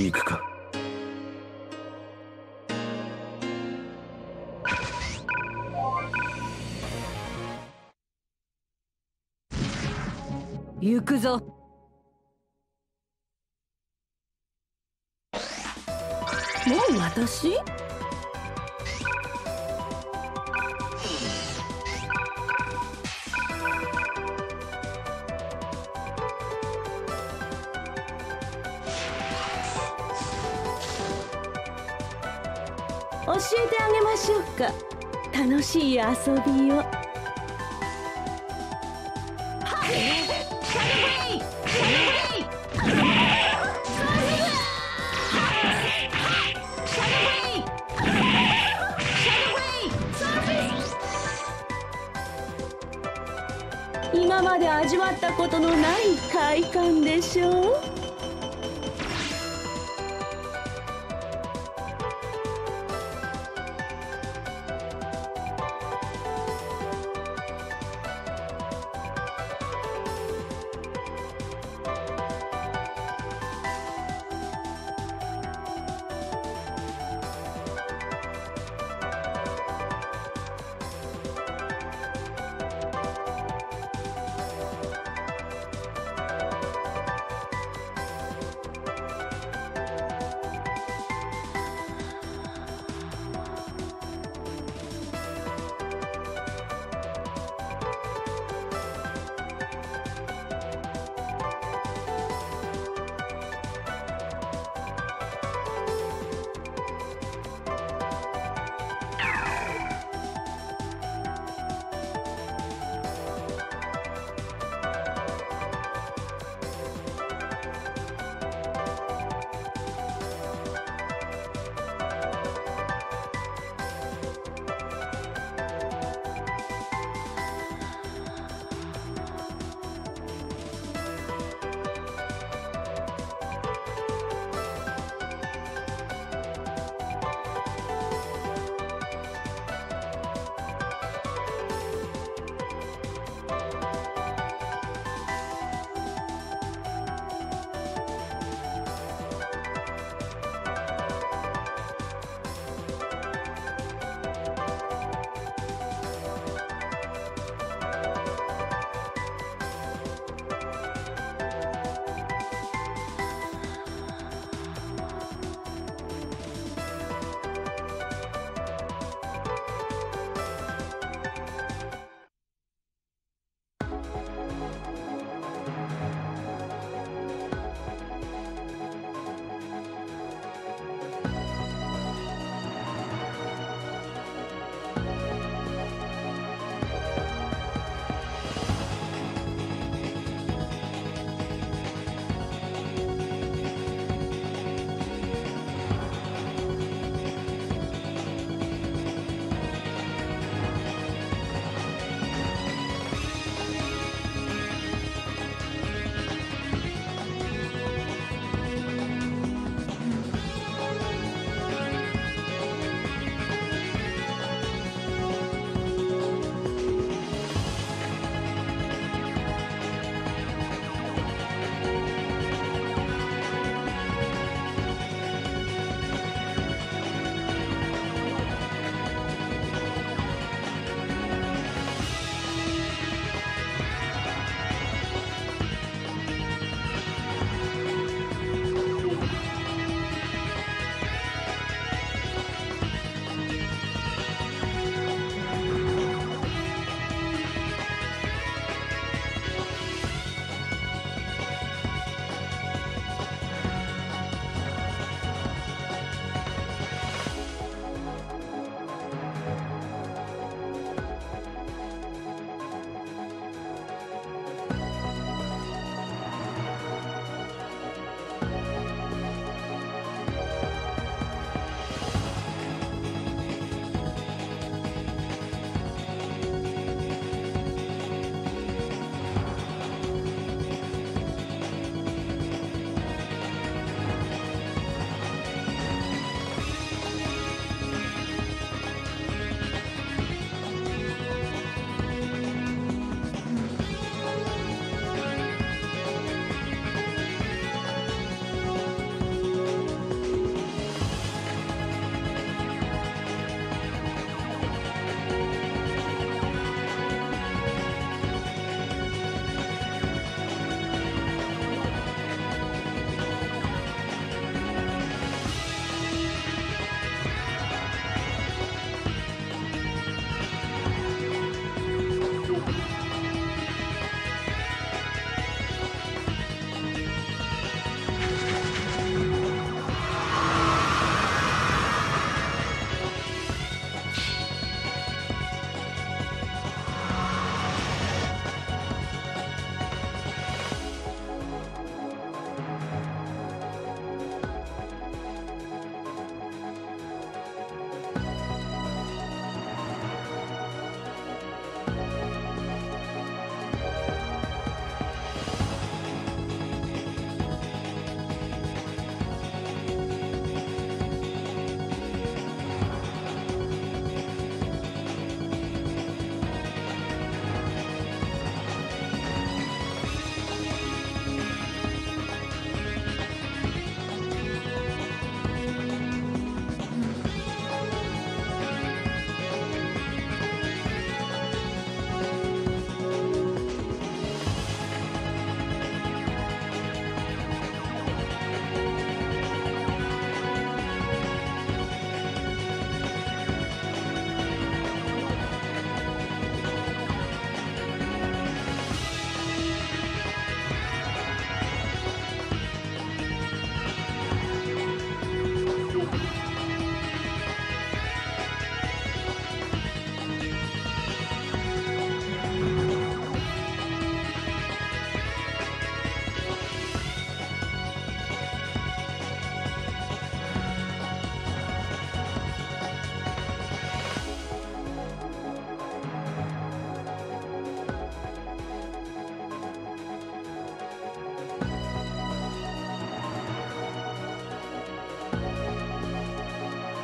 [SPEAKER 6] 行くか。
[SPEAKER 1] 行くぞ。もう私？教えてあげましょうか、楽しい遊びを。今まで味わったことのない快感でしょう。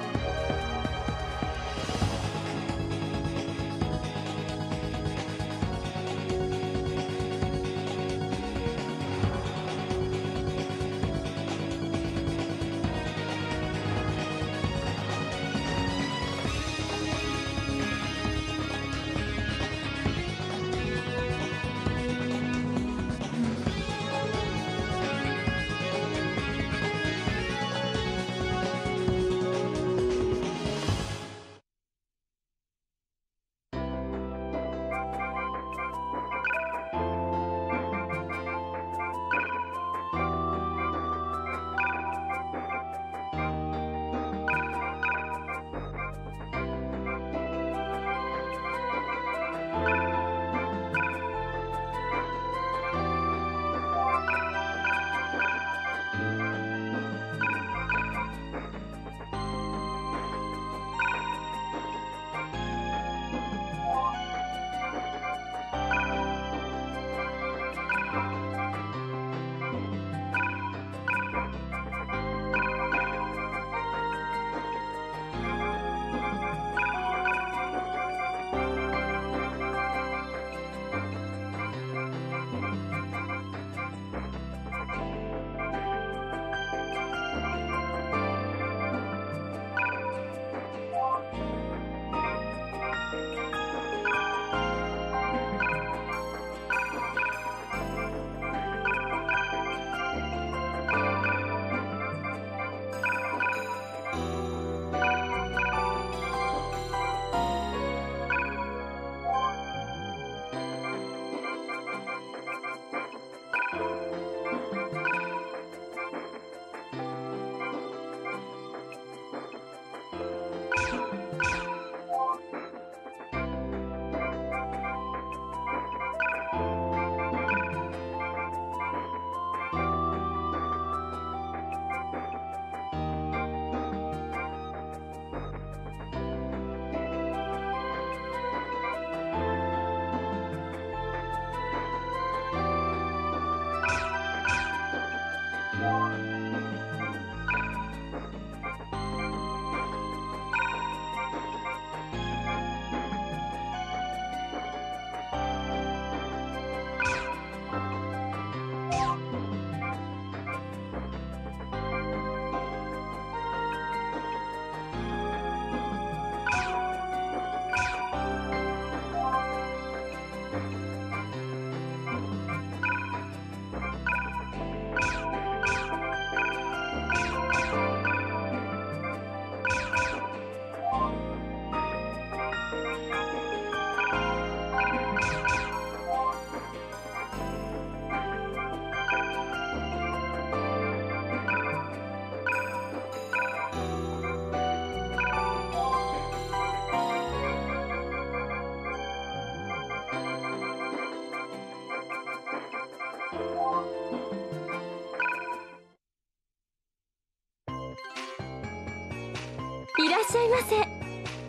[SPEAKER 7] いらっしゃいませ。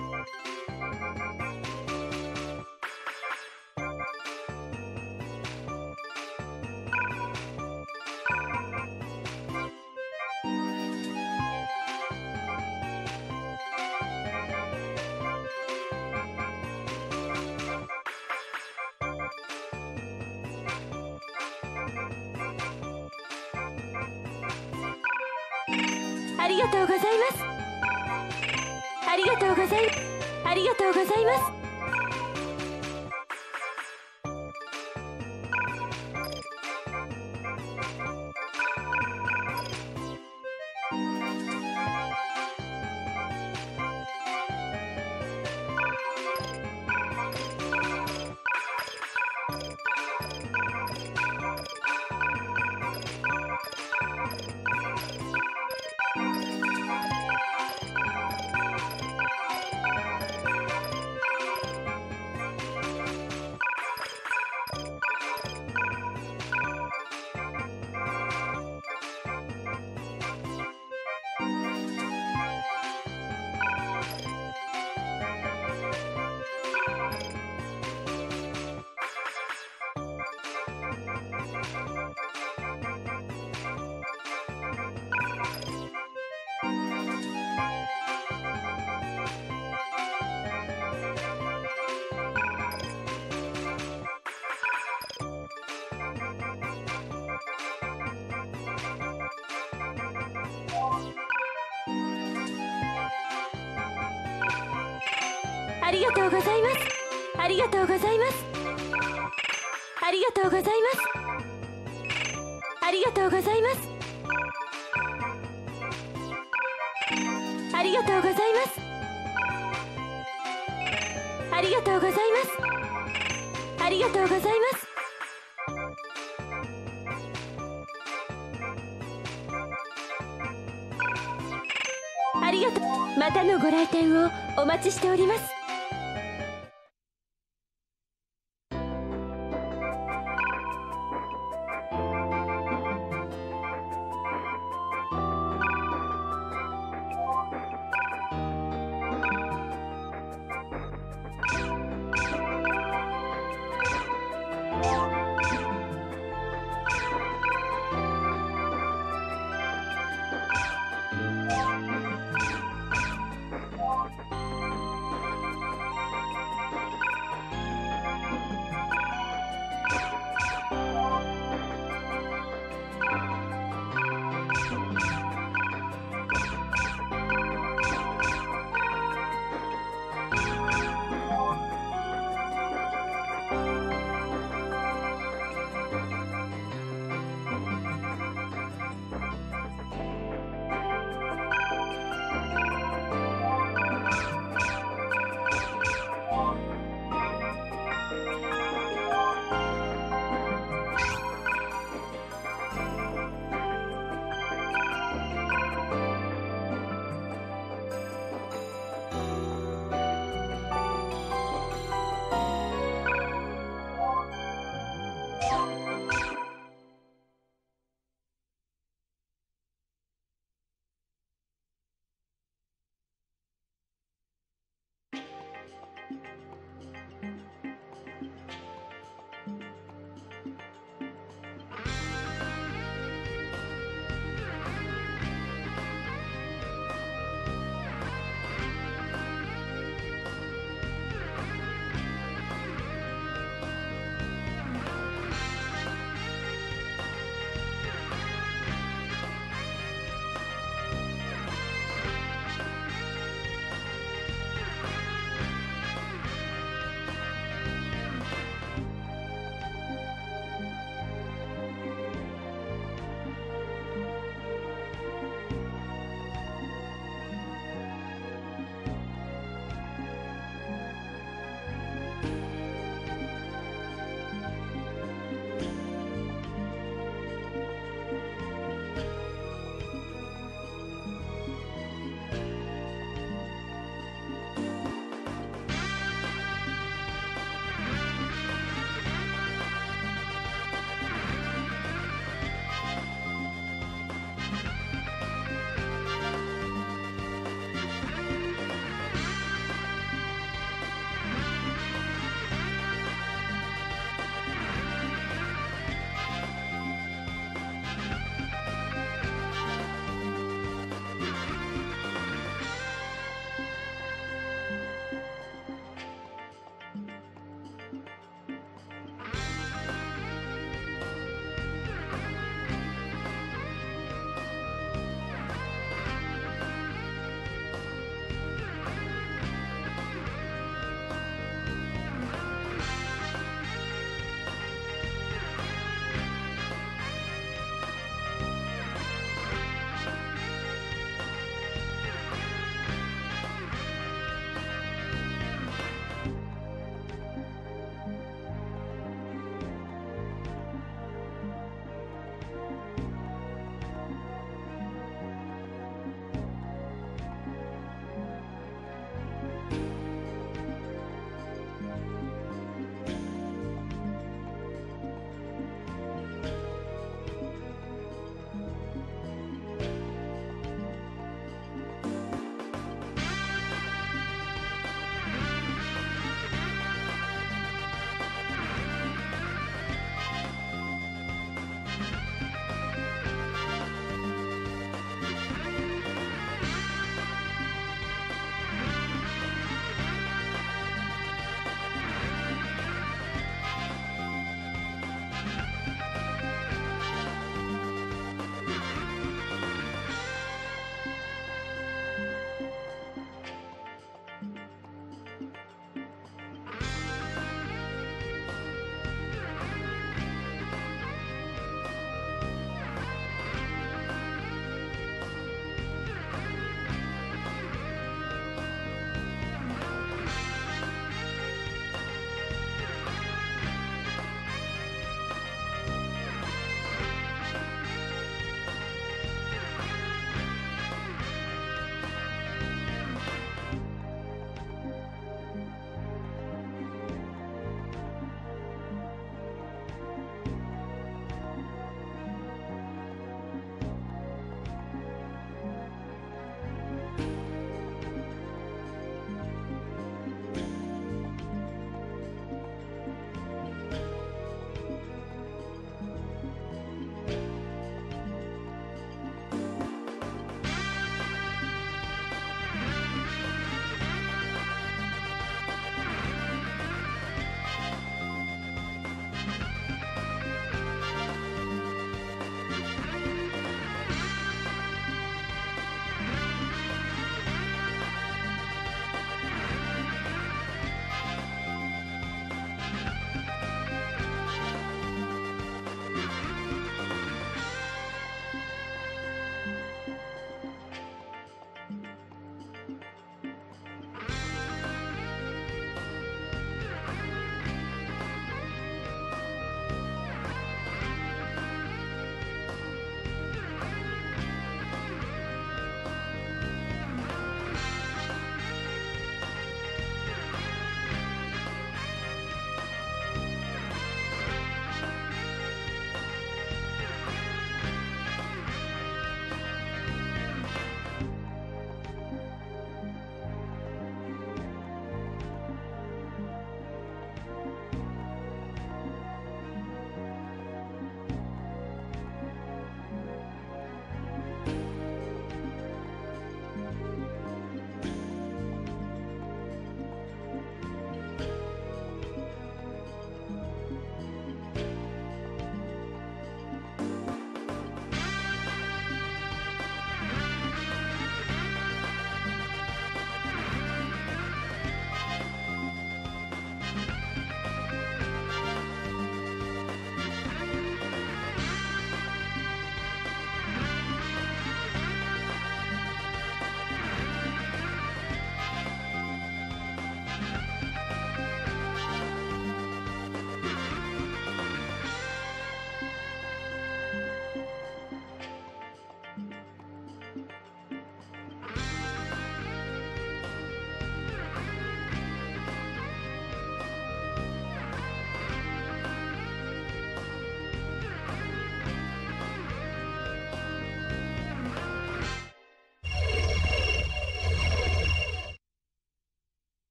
[SPEAKER 7] ありがとうございます。ありがとうございます。ありがとうございます。 ありがとうございます。ありがとうございます。ありがとうございます。ありがとうございます。ありがとうございます。ありがとうございます。ありがとうございます。ありがとう。またのご来店をお待ちしております。